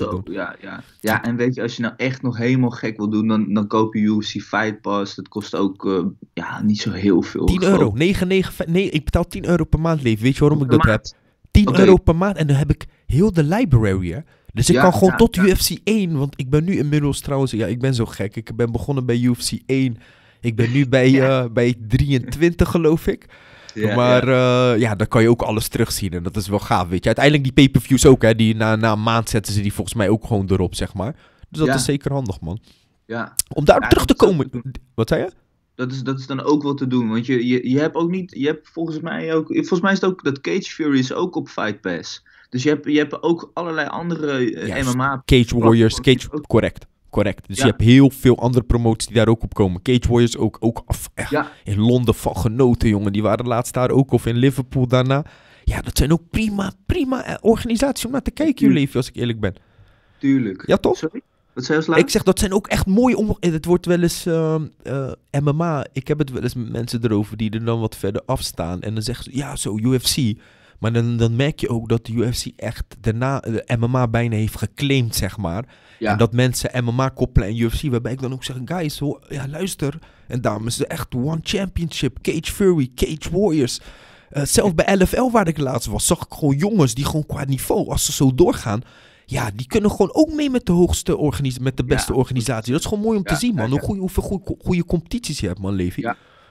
Ja, en weet je, als je nou echt nog helemaal gek wil doen, dan koop je UFC Fight Pass. Dat kost ook niet zo heel veel. €10. Nee, ik betaal €10 per maand, Leef. Weet je waarom ik dat heb? €10 per maand en dan heb ik heel de library, hè. Dus ik kan gewoon tot UFC 1, want ik ben nu inmiddels trouwens, ik ben zo gek. Ik ben begonnen bij UFC 1. Ik ben nu bij 23 geloof ik. Maar dan kan je ook alles terugzien. En dat is wel gaaf, weet je. Uiteindelijk die pay-per-views ook, hè. Die na een maand zetten ze die volgens mij ook gewoon erop, zeg maar. Dus dat is zeker handig, man. Ja. Om daarop terug te komen... Wat zei je? Dat is dan ook wel te doen. Want je hebt ook niet... Je hebt volgens mij ook... Volgens mij is het ook... Dat Cage Fury is ook op Fight Pass. Dus je hebt ook allerlei andere MMA... Cage Warriors. Correct. Dus je hebt heel veel andere promoties die daar ook op komen. Cage Warriors ook in Londen van genoten, jongen. Die waren laatst daar ook. Of in Liverpool daarna. Ja, dat zijn ook prima organisaties om naar te kijken, jullie, als ik eerlijk ben. Tuurlijk. Ja, toch? Sorry? Wat zei je als laatst? Ik zeg, dat zijn ook echt mooie... Het wordt wel eens MMA. Ik heb het wel eens met mensen erover die er dan wat verder afstaan. En dan zeggen ze, ja, zo UFC... Maar dan merk je ook dat de UFC echt daarna de MMA bijna heeft geclaimd, zeg maar. Ja. En dat mensen MMA koppelen en UFC, waarbij ik dan ook zeg, guys, luister. En dames, echt One Championship, Cage Fury, Cage Warriors. Zelfs bij LFL, waar ik laatst was, zag ik gewoon jongens die gewoon qua niveau, als ze zo doorgaan, ja, die kunnen gewoon ook mee met de hoogste met de beste organisatie. Dat is gewoon mooi om te zien, man. Hoeveel goede competities je hebt, man, Levi.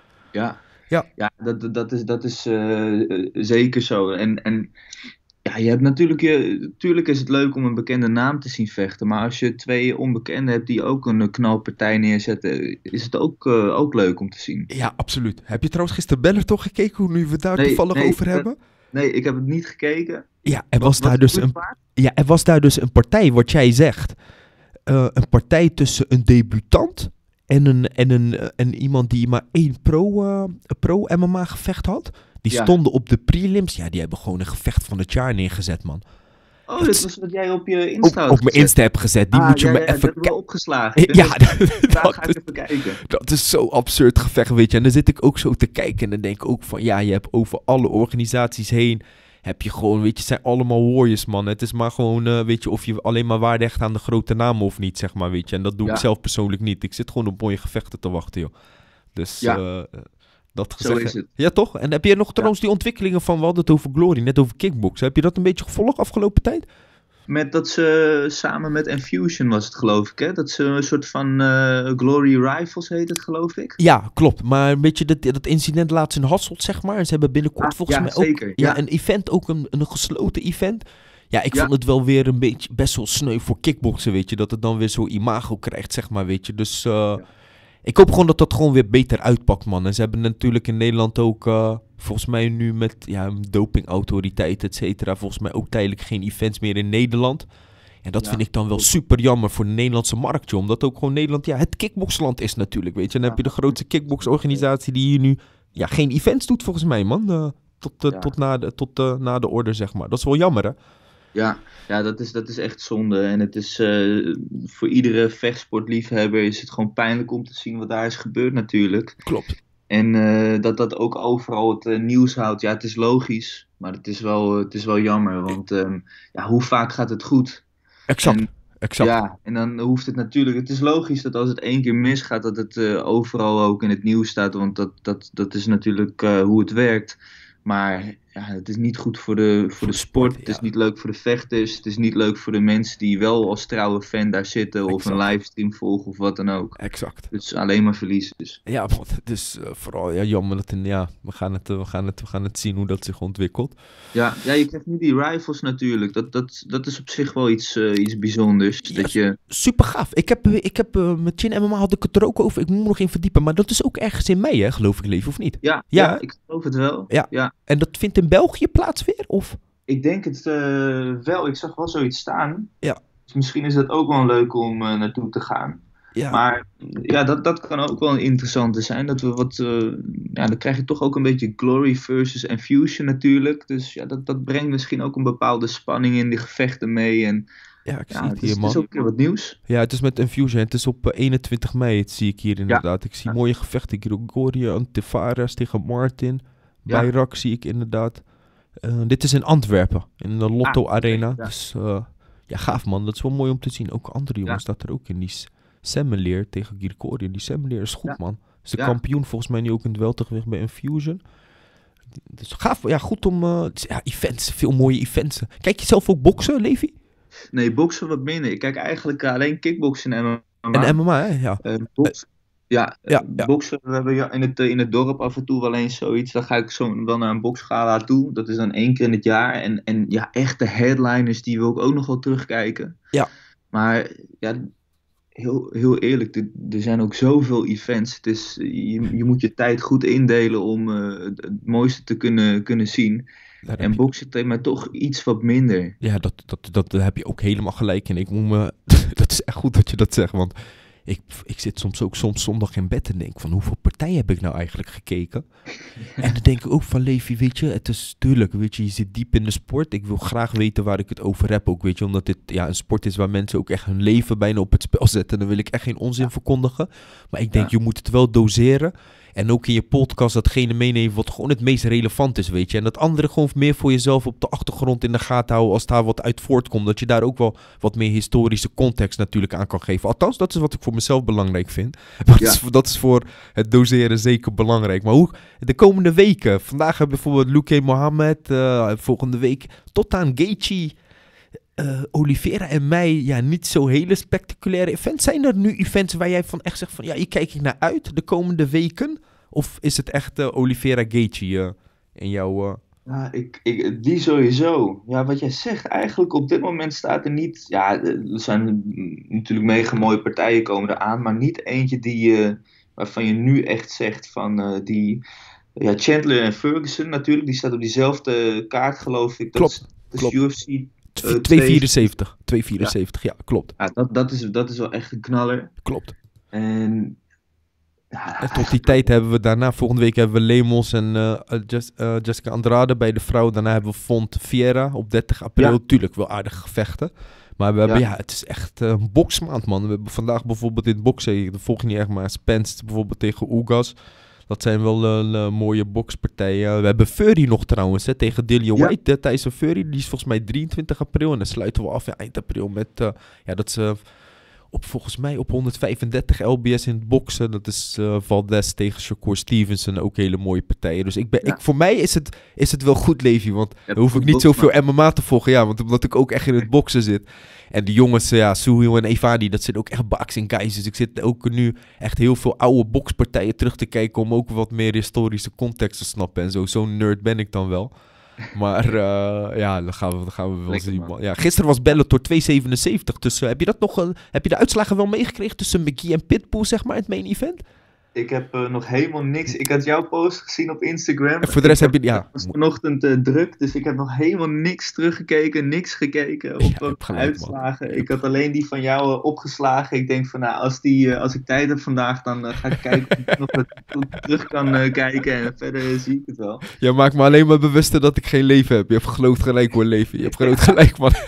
Ja, dat is zeker zo. En ja, je hebt natuurlijk is het leuk om een bekende naam te zien vechten. Maar als je 2 onbekenden hebt die ook een knalpartij neerzetten, is het ook leuk om te zien. Ja, absoluut. Heb je trouwens gisteren Beller toch gekeken, hoe nu we het daar toevallig over hebben? Nee, ik heb het niet gekeken. Ja, er was daar dus een partij, wat jij zegt. Een partij tussen een debutant en iemand die maar 1 pro-MMA gevecht had. Die stonden op de prelims. Ja, die hebben gewoon een gevecht van het jaar neergezet, man. Oh, dat was wat jij op je Insta op mijn Insta heb gezet. Die moet je me even... Dat heb ik wel opgeslagen. Ja, daar ga ik even kijken. Dat is zo absurd gevecht, weet je. En dan zit ik ook zo te kijken. En dan denk ik ook van, ja, je hebt over alle organisaties heen... heb je gewoon, weet je, het zijn allemaal warriors, man. Het is maar gewoon, weet je, of je alleen maar waarde hecht aan de grote namen of niet, zeg maar, weet je. En dat doe ik zelf persoonlijk niet. Ik zit gewoon op mooie gevechten te wachten, joh. Dus, dat gezegd. Zo is het. Ja, toch? En heb je nog trouwens die ontwikkelingen van, we hadden het over Glory, net over kickboksen. Heb je dat een beetje gevolgd afgelopen tijd? Met dat ze samen met Enfusion was het, geloof ik, hè? Dat ze een soort van Glory Rivals heet het, geloof ik. Ja, klopt. Maar een beetje dat incident laatst in Hasselt, zeg maar. En ze hebben binnenkort volgens mij zeker. ook een event, ook een gesloten event. Ja, ik vond het wel weer een beetje best wel sneu voor kickboksen, weet je. Dat het dan weer zo imago krijgt, zeg maar, weet je. Dus ik hoop gewoon dat dat gewoon weer beter uitpakt, man. En ze hebben natuurlijk in Nederland ook, volgens mij nu met dopingautoriteit, et cetera, volgens mij ook tijdelijk geen events meer in Nederland. En dat vind ik dan wel super jammer voor de Nederlandse markt, joh. Omdat ook gewoon Nederland, het kickboxland is natuurlijk, weet je. En dan heb je de grootste kickboxorganisatie die hier nu geen events doet, volgens mij, man. Tot na de orde, zeg maar. Dat is wel jammer, hè? Ja, dat is echt zonde. En het is voor iedere vechtsportliefhebber is het gewoon pijnlijk om te zien wat daar is gebeurd natuurlijk. Klopt. En dat ook overal het nieuws houdt. Ja, het is logisch, maar het is wel jammer. Want hoe vaak gaat het goed? Exact. Ja, en dan hoeft het natuurlijk... Het is logisch dat als het 1 keer misgaat, dat het overal ook in het nieuws staat. Want dat is natuurlijk hoe het werkt. Maar het is niet goed voor de sport. Het is niet leuk voor de vechters. Het is niet leuk voor de mensen die wel als trouwe fan daar zitten. Of een livestream volgen of wat dan ook. Exact. Dus alleen maar verliezen. Dus. Ja, het is vooral jammer dat we gaan het zien hoe dat zich ontwikkelt. Ja, je krijgt nu die rivals natuurlijk. Dat is op zich wel iets bijzonders. Ja, dat je... Super gaaf. Ik heb met Chin MMA had ik het er ook over. Ik moet me nog in verdiepen. Maar dat is ook ergens in mei, hè, geloof ik, Leef, of niet? Ja, ik geloof het wel. Ja. En dat vindt in België plaats weer? Of? Ik denk het wel. Ik zag wel zoiets staan. Ja. Dus misschien is dat ook wel leuk om naartoe te gaan. Ja. Maar dat kan ook wel een interessante zijn. Dat we dan krijg je toch ook een beetje Glory versus Enfusion natuurlijk. Dus dat brengt misschien ook een bepaalde spanning in die gevechten mee. En ja, ik zie het hier, man. Het is ook een keer wat nieuws. Ja, het is met Enfusion. Het is op 21 mei, het zie ik hier inderdaad. Ik zie mooie gevechten. Gregorio Antivaras tegen Martin. Bayrak zie ik inderdaad. Dit is in Antwerpen, in de Lotto Arena. Ja. Dus gaaf, man. Dat is wel mooi om te zien. Ook andere jongens staat er ook in. Die Semmeleer tegen Gregorio. Die Semmeleer is goed, man. Is de kampioen volgens mij nu ook in het weltergewicht bij Enfusion. Dus gaaf. Ja, goed om... events. Veel mooie events. Kijk je zelf ook boksen, Levi? Nee, boksen wat minder. Ik kijk eigenlijk alleen kickboksen en MMA. En MMA, hè? Ja. Ja. Boksen, we hebben in het dorp af en toe wel eens zoiets. Dan ga ik wel naar een boksgala toe. Dat is dan 1 keer in het jaar. En ja, echt de headliners, die wil ik ook nog wel terugkijken. Ja. Maar ja, heel eerlijk, er zijn ook zoveel events. Het is, je moet je tijd goed indelen om het mooiste te kunnen zien. En boksen trekt mij toch iets wat minder. Ja, dat heb je ook helemaal gelijk in. Ik moet me... dat is echt goed dat je dat zegt, want ik zit soms zondag in bed en denk van hoeveel partijen heb ik nou eigenlijk gekeken? En dan denk ik ook van Levi, weet je, het is tuurlijk, weet je zit diep in de sport. Ik wil graag weten waar ik het over heb ook, weet je, omdat dit een sport is waar mensen ook echt hun leven bijna op het spel zetten. Dan wil ik echt geen onzin verkondigen. Maar ik denk, je moet het wel doseren. En ook in je podcast datgene meenemen wat gewoon het meest relevant is, weet je. En dat andere gewoon meer voor jezelf op de achtergrond in de gaten houden als daar wat uit voortkomt. Dat je daar ook wel wat meer historische context natuurlijk aan kan geven. Althans, dat is wat ik voor mezelf belangrijk vind. Dat is voor het doseren zeker belangrijk. Maar hoe de komende weken? Vandaag hebben we bijvoorbeeld Luque Mohammed. Volgende week tot aan Gaethje, Oliveira en mij, niet zo hele spectaculaire events. Zijn er nu events waar jij van echt zegt van, hier kijk ik naar uit de komende weken? Of is het echt Oliveira Gaethje in jouw... Ja, die sowieso. Ja, wat jij zegt, eigenlijk op dit moment staat er niet... Ja, er zijn natuurlijk mega mooie partijen komen eraan, maar niet eentje waarvan je nu echt zegt van die... Ja, Chandler en Ferguson natuurlijk, die staat op diezelfde kaart, geloof ik. Klopt. Dat is UFC 274. 274, ja, klopt. Ja, dat is wel echt een knaller. Klopt. En tot die tijd hebben we daarna, volgende week hebben we Lemos en Jessica Andrade bij de vrouw. Daarna hebben we Font Vieira op 30 april. Ja. Tuurlijk wel aardige gevechten. Maar we hebben, het is echt een boksmaand, man. We hebben vandaag bijvoorbeeld in het boksen, dat volg je niet echt, maar Spence bijvoorbeeld tegen Ugas. Dat zijn wel mooie bokspartijen. We hebben Fury nog trouwens, tegen Dillian White. Tyson Fury, die is volgens mij 23 april. En dan sluiten we af eind april met, dat ze... volgens mij op 135 LBS in het boksen. Dat is Valdez tegen Shakur Stevenson. Ook hele mooie partijen. Dus voor mij is het wel goed, Levi. Want dan hoef ik niet zoveel MMA te volgen. Ja, want omdat ik ook echt in het boksen zit. En die jongens, Suhail en Evadi, dat zijn ook echt boxing guys. Dus ik zit ook nu echt heel veel oude bokspartijen terug te kijken. Om ook wat meer historische context te snappen. En zo. Zo'n nerd ben ik dan wel. Maar dan gaan we wel zien. Man. Ja, gisteren was Bellator 277. Dus heb je de uitslagen wel meegekregen tussen McGee en Pitbull, zeg maar, het main event? Ik heb nog helemaal niks. Ik had jouw post gezien op Instagram. En voor de rest heb je... Ja. Het was vanochtend druk, dus ik heb nog helemaal niks teruggekeken. Niks gekeken op uitslagen. Man. Ik had alleen die van jou opgeslagen. Ik denk van, als ik tijd heb vandaag, dan ga ik kijken of ik nog wat terug kan kijken. En verder zie ik het wel. Ja, maakt me alleen maar bewust dat ik geen leven heb. Je hebt groot gelijk hoor, leven. Je hebt groot gelijk, man.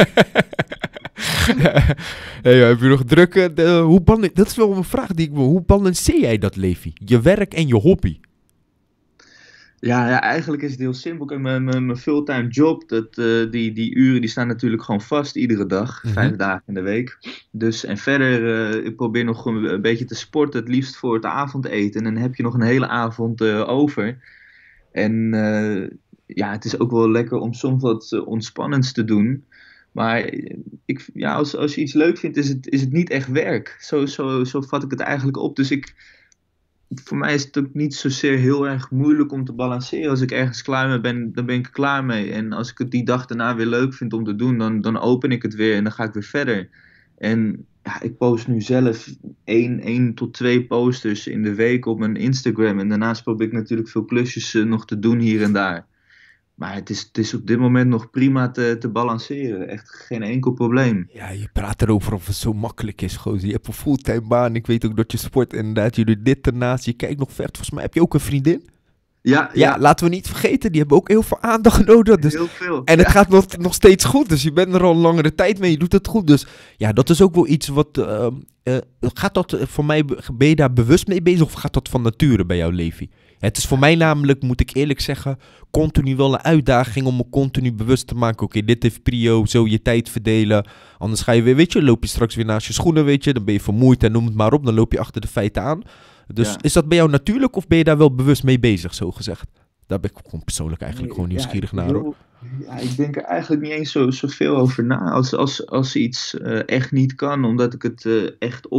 Heb je nog druk? Dat is wel een vraag die ik wil. Hoe balanceer jij dat, Levi? Je werk en je hobby? Ja, eigenlijk is het heel simpel. Kijk, mijn fulltime job, die uren die staan natuurlijk gewoon vast iedere dag. 5 dagen in de week. Dus, en verder, ik probeer nog een beetje te sporten, het liefst voor het avondeten. En dan heb je nog een hele avond over. En het is ook wel lekker om soms wat ontspannends te doen. Maar als je iets leuk vindt, is het niet echt werk. Zo vat ik het eigenlijk op. Dus voor mij is het ook niet zozeer heel erg moeilijk om te balanceren. Als ik ergens klaar mee ben, dan ben ik er klaar mee. En als ik het die dag daarna weer leuk vind om te doen, dan open ik het weer en dan ga ik weer verder. En ik post nu zelf 1 tot 2 posters in de week op mijn Instagram. En daarnaast probeer ik natuurlijk veel klusjes nog te doen hier en daar. Maar het is op dit moment nog prima te balanceren. Echt geen enkel probleem. Ja, je praat erover of het zo makkelijk is, gozer. Je hebt een fulltime baan. Ik weet ook dat je sport inderdaad. Je doet dit ernaast. Je kijkt nog ver. Volgens mij heb je ook een vriendin. Ja, laten we niet vergeten. Die hebben ook heel veel aandacht nodig. Dus, heel veel. En het gaat nog steeds goed. Dus je bent er al een langere tijd mee. Je doet het goed. Dus ja, dat is ook wel iets wat... gaat dat voor mij... Ben je daar bewust mee bezig? Of gaat dat van nature bij jou, Levi? Het is voor mij namelijk, moet ik eerlijk zeggen, continu wel een uitdaging om me continu bewust te maken. Oké, dit heeft prio, zo je tijd verdelen. Anders ga je weer, loop je straks weer naast je schoenen, dan ben je vermoeid en noem het maar op. Dan loop je achter de feiten aan. Dus is dat bij jou natuurlijk of ben je daar wel bewust mee bezig, zo gezegd? Daar ben ik gewoon persoonlijk eigenlijk gewoon nieuwsgierig naar. Hoor. Ja, ik denk er eigenlijk niet eens zoveel over na. Als iets echt niet kan, omdat ik het echt of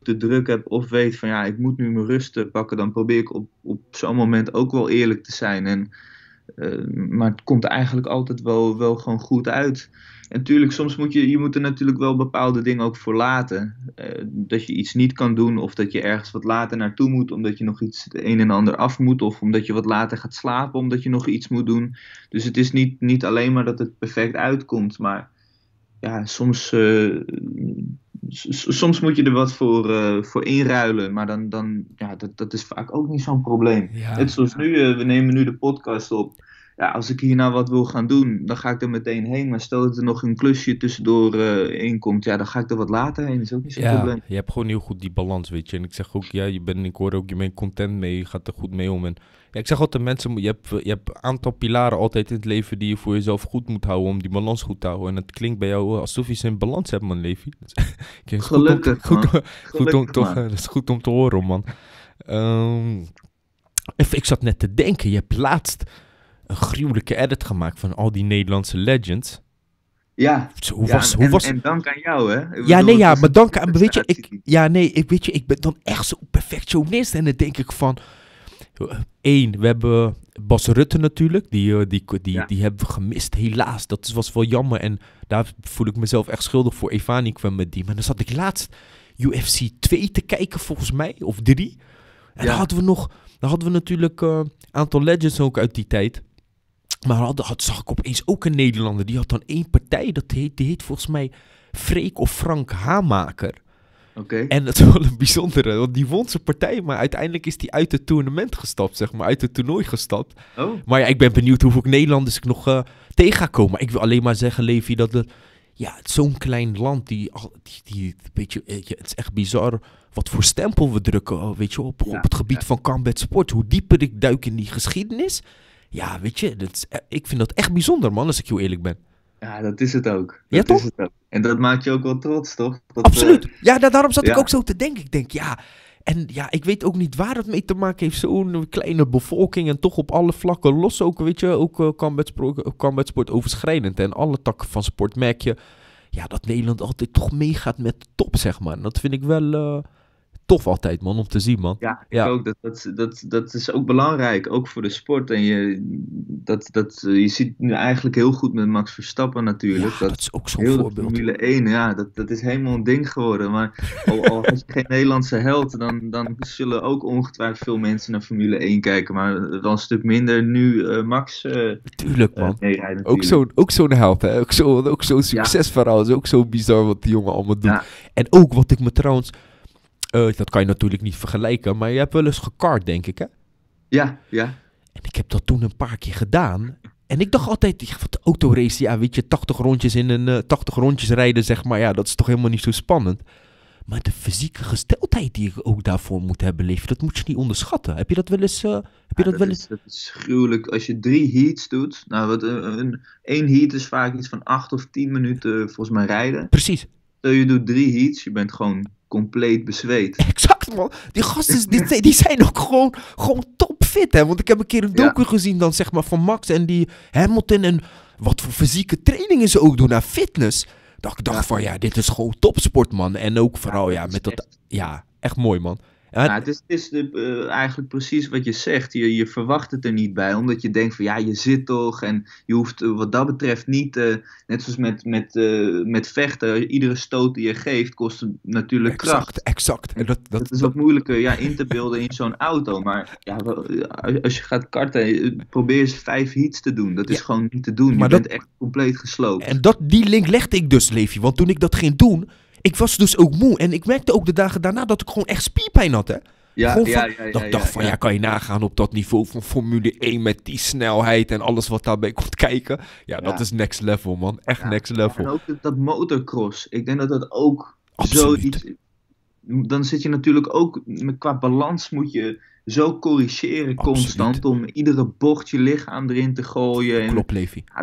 te druk heb of weet van ja, ik moet nu mijn rust pakken, dan probeer ik op zo'n moment ook wel eerlijk te zijn. Maar het komt eigenlijk altijd wel gewoon goed uit. En natuurlijk, soms moet je moet er natuurlijk wel bepaalde dingen ook voor laten. Dat je iets niet kan doen of dat je ergens wat later naartoe moet omdat je nog iets het een en ander af moet. Of omdat je wat later gaat slapen omdat je nog iets moet doen. Dus het is niet alleen maar dat het perfect uitkomt. Maar ja, soms moet je er wat voor inruilen. Maar dan ja, dat is vaak ook niet zo'n probleem. Ja. Net zoals nu, we nemen nu de podcast op. Ja, als ik hier nou wat wil gaan doen, dan ga ik er meteen heen. Maar stel dat er nog een klusje tussendoor in komt, ja, dan ga ik er wat later heen. Dat is ook niet zo'n probleem. Je hebt gewoon heel goed die balans, weet je. En ik zeg ook, ja, ik hoor ook, je bent content mee, je gaat er goed mee om. En ja, ik zeg altijd mensen, je hebt een aantal pilaren altijd in het leven die je voor jezelf goed moet houden, om die balans goed te houden. En het klinkt bij jou alsof je ze in balans hebt, man, Levi. Gelukkig, dat is goed om te horen, man. Ik zat net te denken, je hebt laatst een gruwelijke edit gemaakt van al die Nederlandse legends. Ja, en dank aan jou, hè? Maar dank aan, weet je, ik ben dan echt zo perfectionist en dan denk ik van, we hebben Bas Rutte natuurlijk, die hebben we gemist, helaas, dat was wel jammer en daar voel ik mezelf echt schuldig voor. Evani kwam met die, maar dan zat ik laatst UFC 2 te kijken volgens mij, of 3, en dan hadden we natuurlijk een aantal legends ook uit die tijd. Maar zag ik opeens ook een Nederlander. Die had dan één partij. Die heet volgens mij Freek of Frank Hamaker. Oké. En dat is wel een bijzondere. Want die won zijn partij. Maar uiteindelijk is die uit het toernooi gestapt. Zeg maar. Uit het toernooi gestapt. Oh. Maar ja, ik ben benieuwd hoeveel Nederlanders ik nog tegen ga komen. Maar ik wil alleen maar zeggen, Levi, dat zo'n klein land. Weet je, het is echt bizar wat voor stempel we drukken. Weet je, op het gebied van combat sport. Hoe dieper ik duik in die geschiedenis. Ja, weet je, ik vind dat echt bijzonder, man, als ik heel eerlijk ben. Ja, dat is het ook. Ja, toch? Is het ook. En dat maakt je ook wel trots, toch? Absoluut. Daarom zat ik ook zo te denken. Ik denk, ik weet ook niet waar het mee te maken heeft. Zo'n kleine bevolking en toch op alle vlakken los ook, weet je. Ook combat sport overschrijdend. En alle takken van sport merk je, dat Nederland altijd toch meegaat met de top, zeg maar. En dat vind ik wel tof altijd, man, om te zien, man. Ja, ik ook. Dat is ook belangrijk, ook voor de sport. En je ziet nu eigenlijk heel goed met Max Verstappen natuurlijk. Ja, dat is ook zo'n voorbeeld. Formule 1, dat is helemaal een ding geworden. Maar al is je geen Nederlandse held, dan zullen ook ongetwijfeld veel mensen naar Formule 1 kijken. Maar wel een stuk minder nu Max tuurlijk, man. meerijden. Ook zo'n held, hè. Ook zo'n succesverhaal. Het is ook zo bizar wat die jongen allemaal doet. Ja. En ook wat ik me trouwens... dat kan je natuurlijk niet vergelijken, maar je hebt wel eens gekart, denk ik, hè? Ja. En ik heb dat toen een paar keer gedaan. En ik dacht altijd, wat de autorace, ja, weet je, 80 rondjes rijden, zeg maar, ja, dat is toch helemaal niet zo spannend. Maar de fysieke gesteldheid die je ook daarvoor moet hebben, Levi, dat moet je niet onderschatten. Heb je dat wel eens... Dat is gruwelijk. Als je 3 heats doet, één heat is vaak iets van 8 of 10 minuten volgens mij rijden. Precies. Stel je doet 3 heats, je bent gewoon compleet bezweet. Exact, man. Die gasten die zijn ook gewoon topfit, hè. Want ik heb een keer een docu gezien dan, zeg maar, van Max en die Hamilton en wat voor fysieke trainingen ze ook doen naar fitness. Dat ik dacht van, dit is gewoon topsport, man. En ook vooral, met dat... Ja, echt mooi, man. Het is eigenlijk precies wat je zegt. Je verwacht het er niet bij, omdat je denkt van je zit toch en je hoeft wat dat betreft niet, net zoals met vechten, iedere stoot die je geeft kost natuurlijk kracht. Exact. En dat is wat moeilijker in te beelden in zo'n auto, maar als je gaat karten, probeer eens 5 heats te doen. Dat is gewoon niet te doen, maar je bent echt compleet gesloopt. En die link legde ik dus, Levi, want toen ik dat ging doen... Ik was dus ook moe. En ik merkte ook de dagen daarna dat ik gewoon echt spierpijn had, hè. Ik dacht van, kan je nagaan op dat niveau van Formule 1 met die snelheid en alles wat daarbij komt kijken. Dat is next level, man. Echt next level. En ook dat motocross. Ik denk dat dat ook zoiets... Dan zit je natuurlijk ook... Qua balans moet je zo corrigeren constant om iedere bocht je lichaam erin te gooien. Klopt, Levi.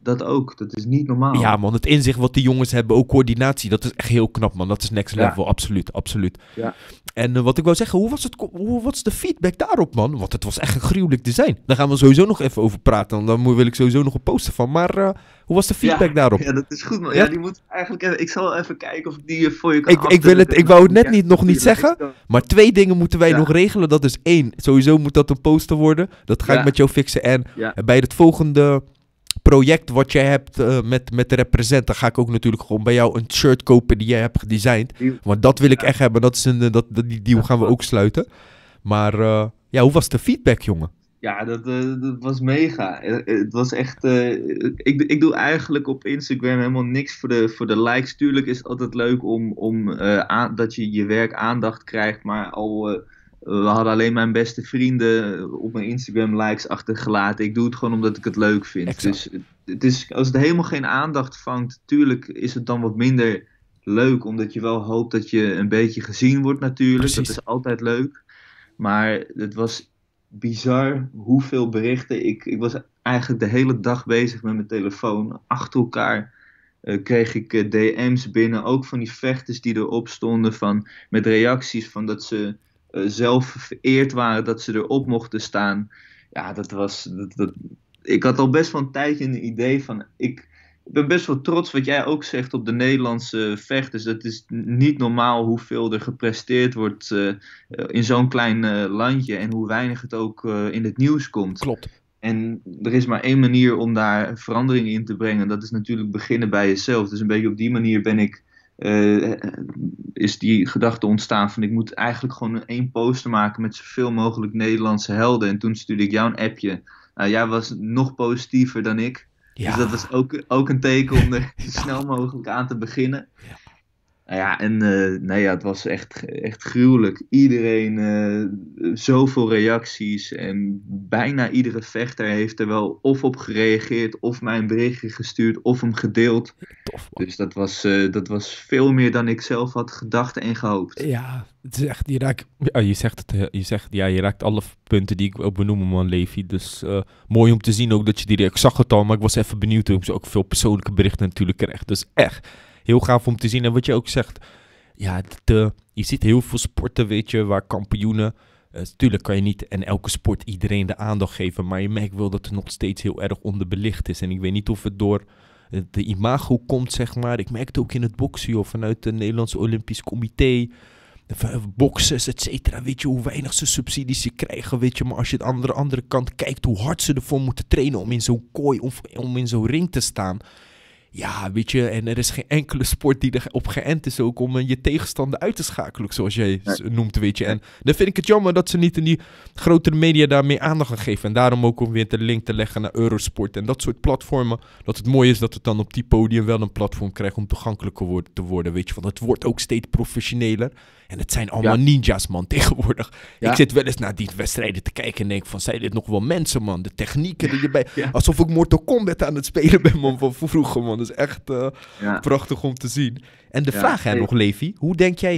dat ook. Dat is niet normaal. Ja, man, het inzicht wat die jongens hebben, ook coördinatie, dat is echt heel knap, man. Dat is next level, absoluut, absoluut. Ja. En wat ik wou zeggen, hoe was de feedback daarop, man? Want het was echt een gruwelijk design. Daar gaan we sowieso nog even over praten, want daar wil ik sowieso nog een poster van. Maar hoe was de feedback daarop? Ja, dat is goed, man. Ja? Ja, die moet eigenlijk even... Ik zal even kijken of ik die voor je kan Ik wou het net nog niet zeggen, maar 2 dingen moeten wij nog regelen. Dat is 1, sowieso moet dat een poster worden. Dat ga ik met jou fixen. En bij het volgende project wat jij hebt met de represent, dan ga ik ook natuurlijk gewoon bij jou een shirt kopen die jij hebt gedesigned. Want dat wil ik echt hebben. Dat is die deal gaan we ook sluiten. Maar hoe was de feedback, jongen? Ja, dat was mega. Het was echt... ik doe eigenlijk op Instagram helemaal niks voor de likes. Tuurlijk is het altijd leuk dat je je werk aandacht krijgt. Maar we hadden alleen mijn beste vrienden op mijn Instagram likes achtergelaten. Ik doe het gewoon omdat ik het leuk vind. Exact. Dus als het helemaal geen aandacht vangt, tuurlijk is het dan wat minder leuk. Omdat je wel hoopt dat je een beetje gezien wordt natuurlijk. Precies. Dat is altijd leuk. Maar het was bizar hoeveel berichten. Ik was eigenlijk de hele dag bezig met mijn telefoon. Achter elkaar kreeg ik DM's binnen. Ook van die vechters die erop stonden. Met reacties van dat ze zelf vereerd waren dat ze erop mochten staan. Ja, dat was... ik had al best wel een tijdje een idee van... Ik ben best wel trots wat jij ook zegt op de Nederlandse vechters. Het is niet normaal hoeveel er gepresteerd wordt in zo'n klein landje. En hoe weinig het ook in het nieuws komt. Klopt. En er is maar 1 manier om daar verandering in te brengen. Dat is natuurlijk beginnen bij jezelf. Dus een beetje op die manier is die gedachte ontstaan van ik moet eigenlijk gewoon 1 poster maken met zoveel mogelijk Nederlandse helden. En toen stuurde ik jou een appje. Jij was nog positiever dan ik. Ja. Dus dat was ook een teken om er zo snel mogelijk aan te beginnen. Ja. Het was echt gruwelijk. Iedereen, zoveel reacties. En bijna iedere vechter heeft er wel of op gereageerd, of mij een berichtje gestuurd, of hem gedeeld. Tof, man. Dus dat was veel meer dan ik zelf had gedacht en gehoopt. Ja, het is echt, je raakt alle punten die ik ook benoemen, man, Levi. Dus mooi om te zien ook dat je ik zag het al, maar ik was even benieuwd hoe ze ook veel persoonlijke berichten natuurlijk krijgt. Dus echt heel gaaf om te zien. En wat je ook zegt, ja, je ziet heel veel sporten, weet je, waar kampioenen... Tuurlijk kan je niet in elke sport iedereen de aandacht geven, maar je merkt wel dat het nog steeds heel erg onderbelicht is. En ik weet niet of het door de imago komt, zeg maar. Ik merk het ook in het boksen, of vanuit het Nederlandse Olympisch Comité. Boxers, et cetera, weet je, hoe weinig ze subsidies ze krijgen, weet je. Maar als je aan de andere kant kijkt hoe hard ze ervoor moeten trainen om in zo'n kooi, om in zo'n ring te staan... Ja, weet je, en er is geen enkele sport die erop geënt is ook om je tegenstander uit te schakelen, zoals jij noemt, weet je. En dan vind ik het jammer dat ze niet in die grotere media daar meer aandacht gaan geven. En daarom ook om weer de link te leggen naar Eurosport en dat soort platformen. Dat het mooi is dat het dan op die podium wel een platform krijgt om toegankelijker te worden, weet je. Want het wordt ook steeds professioneler. En het zijn allemaal ninjas, man, tegenwoordig. Ja. Ik zit wel eens naar die wedstrijden te kijken en denk van, zijn dit nog wel mensen, man? De technieken die erbij... Alsof ik Mortal Kombat aan het spelen ben, man, van vroeger, man. Dat is echt prachtig om te zien. En de vraag nog, Levi, hoe denk jij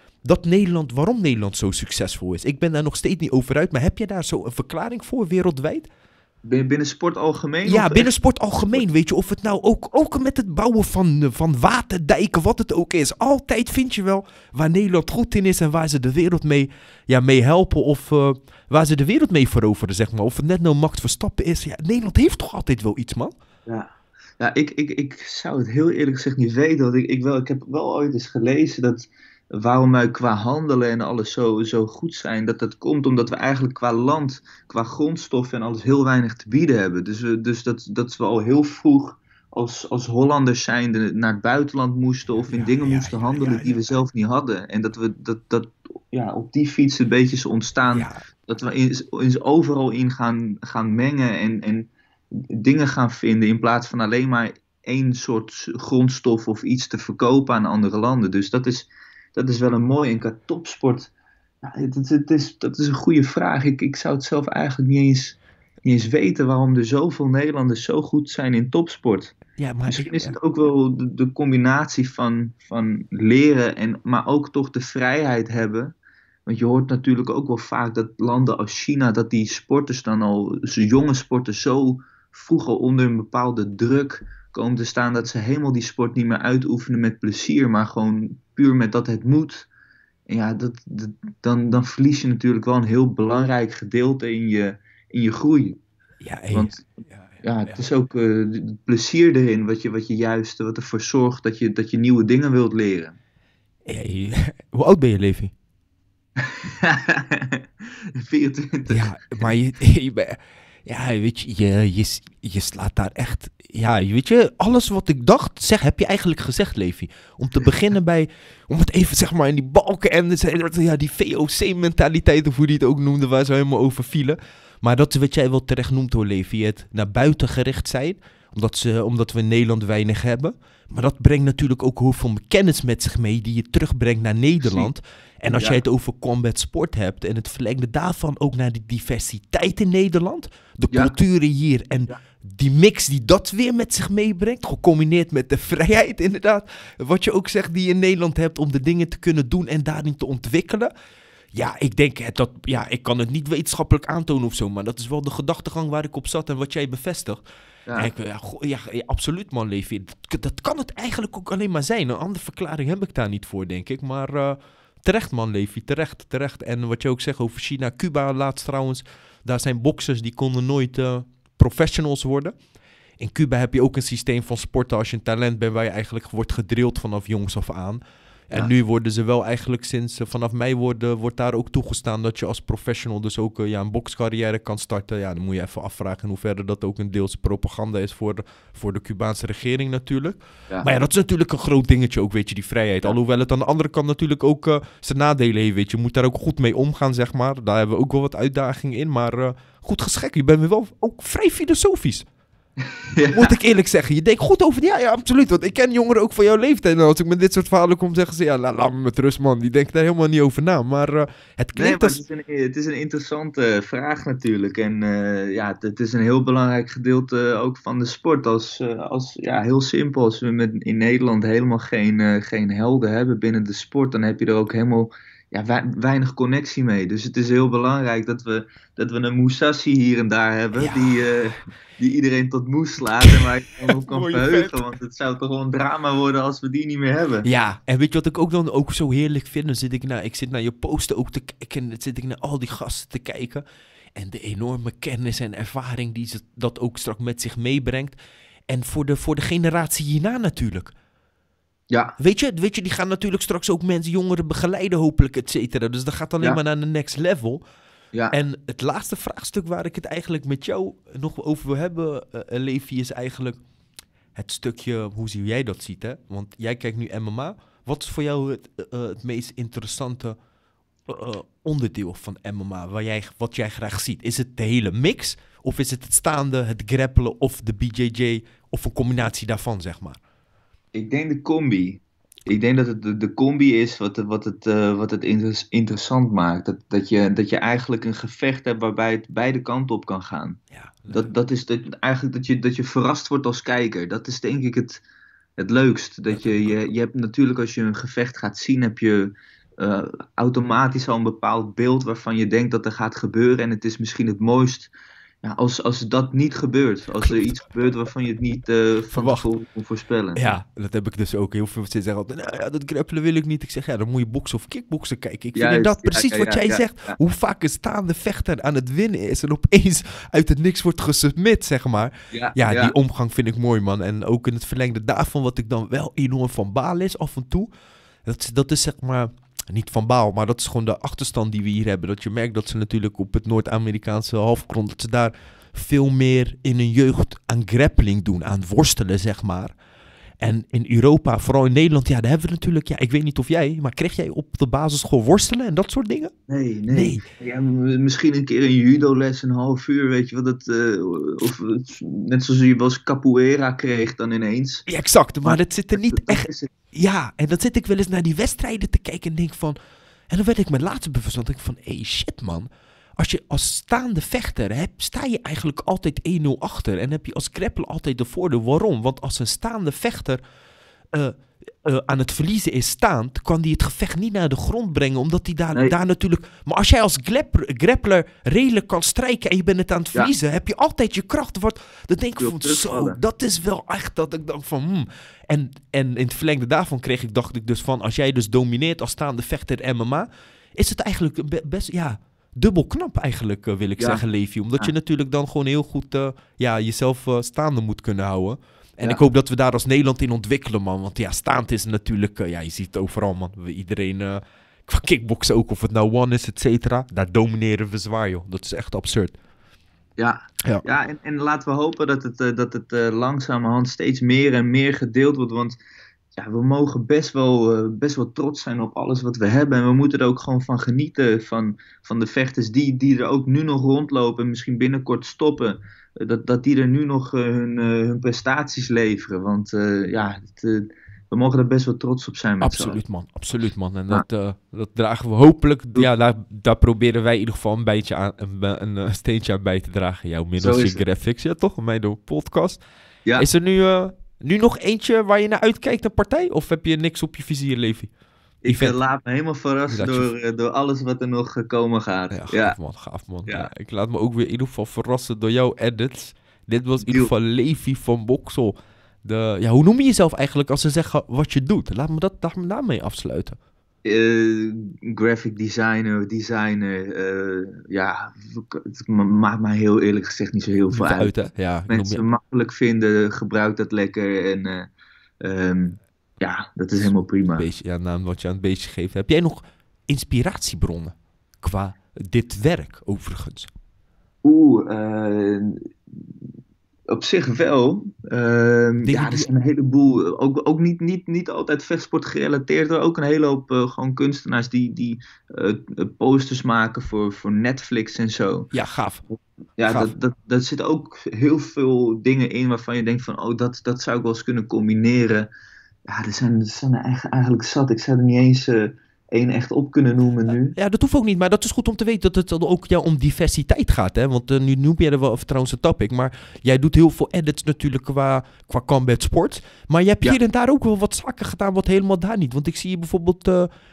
waarom Nederland zo succesvol is? Ik ben daar nog steeds niet over uit, maar heb je daar zo een verklaring voor wereldwijd? Binnen sport algemeen? Ja, binnen sport algemeen, weet je. Of het nou ook met het bouwen van waterdijken, wat het ook is. Altijd vind je wel waar Nederland goed in is en waar ze de wereld mee helpen. Of waar ze de wereld mee veroveren, zeg maar. Of het net nou Max Verstappen is. Ja, Nederland heeft toch altijd wel iets, man? Ja, ik zou het heel eerlijk gezegd niet weten. Want ik heb wel ooit eens gelezen dat... waarom wij qua handelen en alles zo goed zijn, dat komt omdat we eigenlijk qua land, qua grondstoffen en alles heel weinig te bieden hebben. Dus dat we al heel vroeg als Hollanders zijnde naar het buitenland moesten of in dingen moesten handelen die we zelf niet hadden. En dat we op die fiets een beetje is ontstaan, dat we overal in gaan mengen en dingen gaan vinden in plaats van alleen maar 1 soort grondstof of iets te verkopen aan andere landen. Dus dat is wel een mooi. En qua topsport, dat is een goede vraag. Ik zou het zelf eigenlijk niet eens weten waarom er zoveel Nederlanders zo goed zijn in topsport. Ja, maar misschien is het ook wel de combinatie van leren, maar ook toch de vrijheid hebben. Want je hoort natuurlijk ook wel vaak dat landen als China, dat die sporters dan al, jonge sporters zo vroeger onder een bepaalde druk komen te staan dat ze helemaal die sport niet meer uitoefenen met plezier, maar gewoon puur met dat het moet. En ja, dan verlies je natuurlijk wel een heel belangrijk gedeelte in je groei. Ja, Want het is ook het plezier erin wat ervoor zorgt dat je nieuwe dingen wilt leren. Hoe oud ben je, Levi? 24. Ja, maar weet je slaat daar echt... Ja, weet je, alles wat ik dacht, heb je eigenlijk gezegd, Levi. Om te beginnen om het even, zeg maar, in die balken en die VOC-mentaliteit, of hoe die het ook noemde, waar ze helemaal over vielen. Maar dat is wat jij wel terecht noemt, hoor, Levi. Het naar buiten gericht zijn, omdat we in Nederland weinig hebben. Maar dat brengt natuurlijk ook heel veel kennis met zich mee die je terugbrengt naar Nederland. En als jij het over combat sport hebt en het verlengde daarvan ook naar die diversiteit in Nederland, de culturen hier en die mix die dat weer met zich meebrengt, gecombineerd met de vrijheid inderdaad, wat je ook zegt die je in Nederland hebt om de dingen te kunnen doen en daarin te ontwikkelen. Ja, ik denk ik kan het niet wetenschappelijk aantonen of zo, maar dat is wel de gedachtegang waar ik op zat en wat jij bevestigt. Ja, absoluut man, Levi. Dat kan het eigenlijk ook alleen maar zijn. Een andere verklaring heb ik daar niet voor, denk ik. Maar terecht man, Levi. Terecht. En wat je ook zegt over China, Cuba laatst trouwens. Daar zijn boxers die konden nooit professionals worden. In Cuba heb je ook een systeem van sporten als je een talent bent, waar je eigenlijk wordt gedrild vanaf jongs af aan. En nu worden ze wel eigenlijk vanaf mei wordt daar ook toegestaan dat je als professional dus ook een bokscarrière kan starten. Ja, dan moet je even afvragen in hoeverre dat ook een deels propaganda is voor de Cubaanse regering natuurlijk. Ja. Maar ja, dat is natuurlijk een groot dingetje ook, weet je, die vrijheid. Ja. Alhoewel het aan de andere kant natuurlijk ook zijn nadelen heeft, weet je. Je moet daar ook goed mee omgaan, zeg maar. Daar hebben we ook wel wat uitdagingen in, maar goed geschikt. Je bent weer wel ook vrij filosofisch. Ja. Moet ik eerlijk zeggen. Je denkt goed over... Ja, absoluut. Want ik ken jongeren ook van jouw leeftijd. En als ik met dit soort verhalen kom, zeggen ze... Ja, laat me met rust, man. Die denkt daar helemaal niet over na. Maar het klinkt het is een interessante vraag natuurlijk. En het is een heel belangrijk gedeelte ook van de sport. Heel simpel. Als we in Nederland helemaal geen helden hebben binnen de sport... dan heb je er ook helemaal... weinig connectie mee. Dus het is heel belangrijk dat we een Mousasi hier en daar hebben... die iedereen tot moes slaat en waar je dan op kan verheugen. Want het zou toch wel een drama worden als we die niet meer hebben. Ja, en weet je wat ik ook dan ook zo heerlijk vind? Dan ik zit naar je posten ook te kijken en dan zit ik naar al die gasten te kijken. En de enorme kennis en ervaring die dat ook straks met zich meebrengt. En voor de generatie hierna natuurlijk. Ja. Weet je, die gaan natuurlijk straks ook jongeren begeleiden hopelijk, et cetera. Dus dat gaat alleen maar naar de next level. Ja. En het laatste vraagstuk waar ik het eigenlijk met jou nog over wil hebben, Levi, is eigenlijk het stukje, hoe zie jij dat ziet, hè? Want jij kijkt nu MMA. Wat is voor jou het meest interessante onderdeel van MMA, wat jij graag ziet? Is het de hele mix? Of is het staande, het grappelen of de BJJ of een combinatie daarvan, zeg maar? Ik denk de combi. Ik denk dat het de combi is wat het interessant maakt. Dat je eigenlijk een gevecht hebt waarbij het beide kanten op kan gaan. Ja, dat is eigenlijk dat je verrast wordt als kijker. Dat is denk ik het leukst. Dat je hebt natuurlijk als je een gevecht gaat zien, heb je automatisch al een bepaald beeld waarvan je denkt dat er gaat gebeuren. En het is misschien het mooist als dat niet gebeurt. Als er iets gebeurt waarvan je het niet verwacht kon voorspellen. Ja, dat heb ik dus ook. Heel veel mensen zeggen altijd, dat grappelen wil ik niet. Ik zeg, dan moet je boksen of kickboksen kijken. Ik vind inderdaad precies wat jij zegt. Ja. Hoe vaak een staande vechter aan het winnen is en opeens uit het niks wordt gesubmit, zeg maar. Ja, die omgang vind ik mooi, man. En ook in het verlengde daarvan, wat ik dan wel enorm van baal is af en toe. Dat is zeg maar... Niet van baal, maar dat is gewoon de achterstand die we hier hebben. Dat je merkt dat ze natuurlijk op het Noord-Amerikaanse halfgrond... dat ze daar veel meer in hun jeugd aan grappling doen, aan worstelen, zeg maar. En in Europa, vooral in Nederland, daar hebben we natuurlijk... ik weet niet of jij, maar kreeg jij op de basisschool worstelen en dat soort dingen? Nee. Ja, misschien een keer een judo-les, een half uur, weet je wat of net zoals je wel eens capoeira kreeg dan ineens. Ja, exact, maar dat zit er niet echt... Ja, en dan zit ik wel eens naar die wedstrijden te kijken en denk van... En dan werd ik me later bewust, want ik van... shit man, als je als staande vechter hebt, sta je eigenlijk altijd 1-0 achter. En heb je als grappler altijd de voordeel. Waarom? Want als een staande vechter aan het verliezen is staand, kan hij het gevecht niet naar de grond brengen, omdat hij daar natuurlijk... Maar als jij als grappler redelijk kan strijken en je bent het aan het verliezen, heb je altijd je kracht. Dan denk ik van, zo, dat is wel echt dat ik dacht van... En in het verlengde daarvan dacht ik dus van, als jij dus domineert als staande vechter MMA, is het eigenlijk best, dubbel knap eigenlijk, wil ik zeggen, Levi. Omdat je natuurlijk dan gewoon heel goed jezelf staande moet kunnen houden. En ik hoop dat we daar als Nederland in ontwikkelen, man. Want staand is natuurlijk... je ziet het overal, man. Iedereen... qua kickboksen ook, of het nou one is, et cetera. Daar domineren we zwaar, joh. Dat is echt absurd. Ja, en laten we hopen dat het langzamerhand steeds meer en meer gedeeld wordt. Want we mogen best wel trots zijn op alles wat we hebben. En we moeten er ook gewoon van genieten. Van de vechters die er ook nu nog rondlopen en misschien binnenkort stoppen. Dat die er nu nog hun prestaties leveren. Want we mogen er best wel trots op zijn. Absoluut, man. En dat dragen we hopelijk. Daar proberen wij in ieder geval een beetje een steentje aan bij te dragen. Jouw middels je graphics, toch? Mijn podcast. Ja. Is er nu nog eentje waar je naar uitkijkt, een partij? Of heb je niks op je vizier, Levi? Ik laat me helemaal verrassen door alles wat er nog komen gaat. Ja, gaaf man. Ja. Ik laat me ook weer in ieder geval verrassen door jouw edits. Dit was in ieder geval Levi van Boxel. Hoe noem je jezelf eigenlijk als ze zeggen wat je doet? Laat me daarmee afsluiten. Graphic designer. Het maakt mij heel eerlijk gezegd niet zo heel veel uit. Hè? Ja, mensen makkelijk vinden, gebruik dat lekker en... dat is helemaal prima. Naam wat je aan het beestje geeft. Heb jij nog inspiratiebronnen qua dit werk, overigens? Op zich wel. Er zijn een heleboel, ook niet altijd vechtsport gerelateerd. Er ook een hele hoop gewoon kunstenaars die posters maken voor Netflix en zo. Ja, gaaf. Dat zit ook heel veel dingen in waarvan je denkt van, dat zou ik wel eens kunnen combineren. Ja, er zijn er eigenlijk zat. Ik zou er niet eens één echt op kunnen noemen nu. Ja, dat hoeft ook niet. Maar dat is goed om te weten dat het ook om diversiteit gaat. Hè? Want nu noem je er wel trouwens een topic. Maar jij doet heel veel edits natuurlijk qua combat sports. Maar je hebt hier en daar ook wel wat zaken gedaan wat helemaal daar niet. Want ik zie je bijvoorbeeld...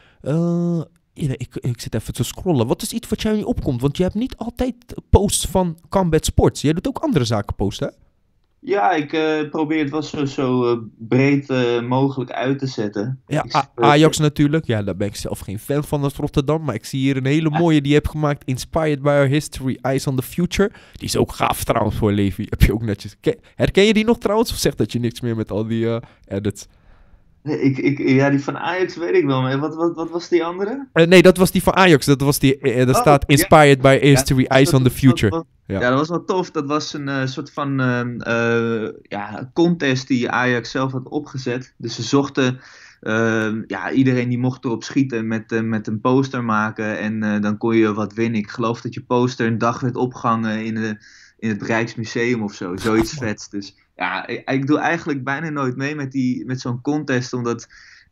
ik zit even te scrollen. Wat is iets wat jou niet opkomt? Want je hebt niet altijd posts van combat sports. Jij doet ook andere zaken posten, hè? Ja, ik probeer het wel zo breed mogelijk uit te zetten. Ja, Ajax natuurlijk. Ja, daar ben ik zelf geen fan van als Rotterdam. Maar ik zie hier een hele mooie die je hebt gemaakt. Inspired by our history, Eyes on the Future. Die is ook gaaf trouwens voor Levi. Heb je ook netjes... Herken je die nog trouwens? Of zegt dat je niks meer met al die edits? Nee, die van Ajax weet ik wel. Maar wat was die andere? Nee, dat was die van Ajax. Dat was die... Er staat Inspired by history, Eyes on the Future. Ja, dat was wel tof. Dat was een soort van contest die Ajax zelf had opgezet. Dus ze zochten... iedereen die mocht erop schieten met een poster maken. En dan kon je wat winnen. Ik geloof dat je poster een dag werd opgehangen in het Rijksmuseum of zo. Zoiets vets. Dus ja, ik doe eigenlijk bijna nooit mee met zo'n contest. Omdat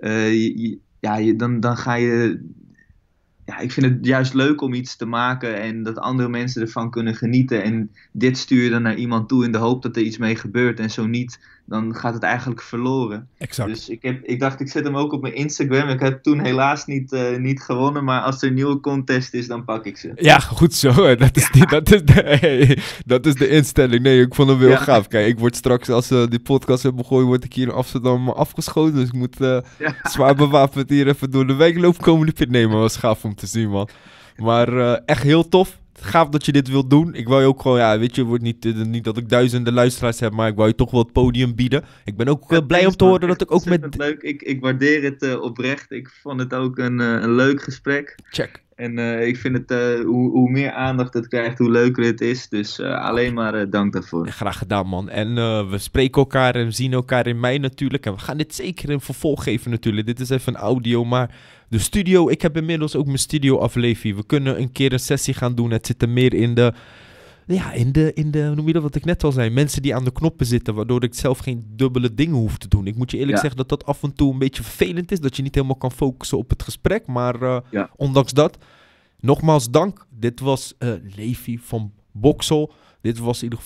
dan ga je... Ja, ik vind het juist leuk om iets te maken en dat andere mensen ervan kunnen genieten. En dit stuur je dan naar iemand toe in de hoop dat er iets mee gebeurt. En zo niet, dan gaat het eigenlijk verloren. Exact. Dus ik dacht, ik zet hem ook op mijn Instagram. Ik heb toen helaas niet gewonnen, maar als er een nieuwe contest is, dan pak ik ze. Ja, goed zo. Dat is de instelling. Nee, ik vond hem heel gaaf. Kijk, ik word straks, als die podcast hebben gegooid, word ik hier in Amsterdam afgeschoten. Dus ik moet zwaar bewapend hier even door de wijk lopen komen. Nee, maar was gaaf om te zien, man. Maar echt heel tof. Gaaf dat je dit wilt doen. Ik wou je ook gewoon, weet je, wordt niet dat ik duizenden luisteraars heb, maar ik wou je toch wel het podium bieden. Ik ben ook blij om te horen dat ik ook met... Leuk. Ik waardeer het oprecht. Ik vond het ook een leuk gesprek. Check. En ik vind het, hoe meer aandacht het krijgt, hoe leuker het is. Dus alleen maar dank daarvoor. Graag gedaan, man. En we spreken elkaar en zien elkaar in mei natuurlijk. En we gaan dit zeker een vervolg geven natuurlijk. Dit is even een audio, maar de studio... Ik heb inmiddels ook mijn studio af, Levi. We kunnen een keer een sessie gaan doen. Het zit er meer in de... Ja, in de, hoe noem je dat, wat ik net al zei. Mensen die aan de knoppen zitten, waardoor ik zelf geen dubbele dingen hoef te doen. Ik moet je eerlijk zeggen dat dat af en toe een beetje vervelend is. Dat je niet helemaal kan focussen op het gesprek. Maar ondanks dat, nogmaals dank. Dit was Levi van Boxel. Dit was in ieder geval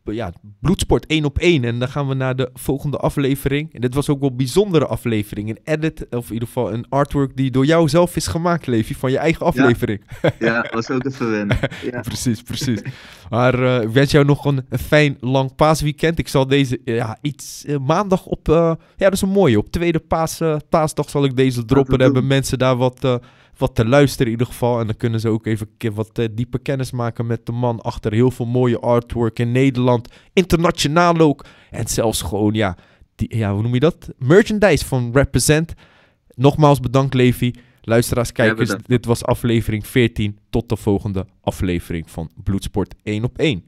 Bloedsport 1 op 1. En dan gaan we naar de volgende aflevering. En dit was ook wel een bijzondere aflevering. Een edit, of in ieder geval een artwork die door jou zelf is gemaakt, Levi, van je eigen aflevering. Ja, was ook even wennen. Ja. Precies. Maar ik wens jou nog een fijn lang paasweekend. Ik zal deze maandag op... dat is een mooie. Op tweede paasdag zal ik deze droppen. Dan hebben mensen daar wat te luisteren in ieder geval. En dan kunnen ze ook even wat dieper kennis maken met de man achter heel veel mooie artwork in Nederland. Internationaal ook. En zelfs gewoon, hoe noem je dat? Merchandise van Represent. Nogmaals bedankt, Levi. Luisteraars, kijkers, dit was aflevering 14. Tot de volgende aflevering van Bloedsport 1 op 1.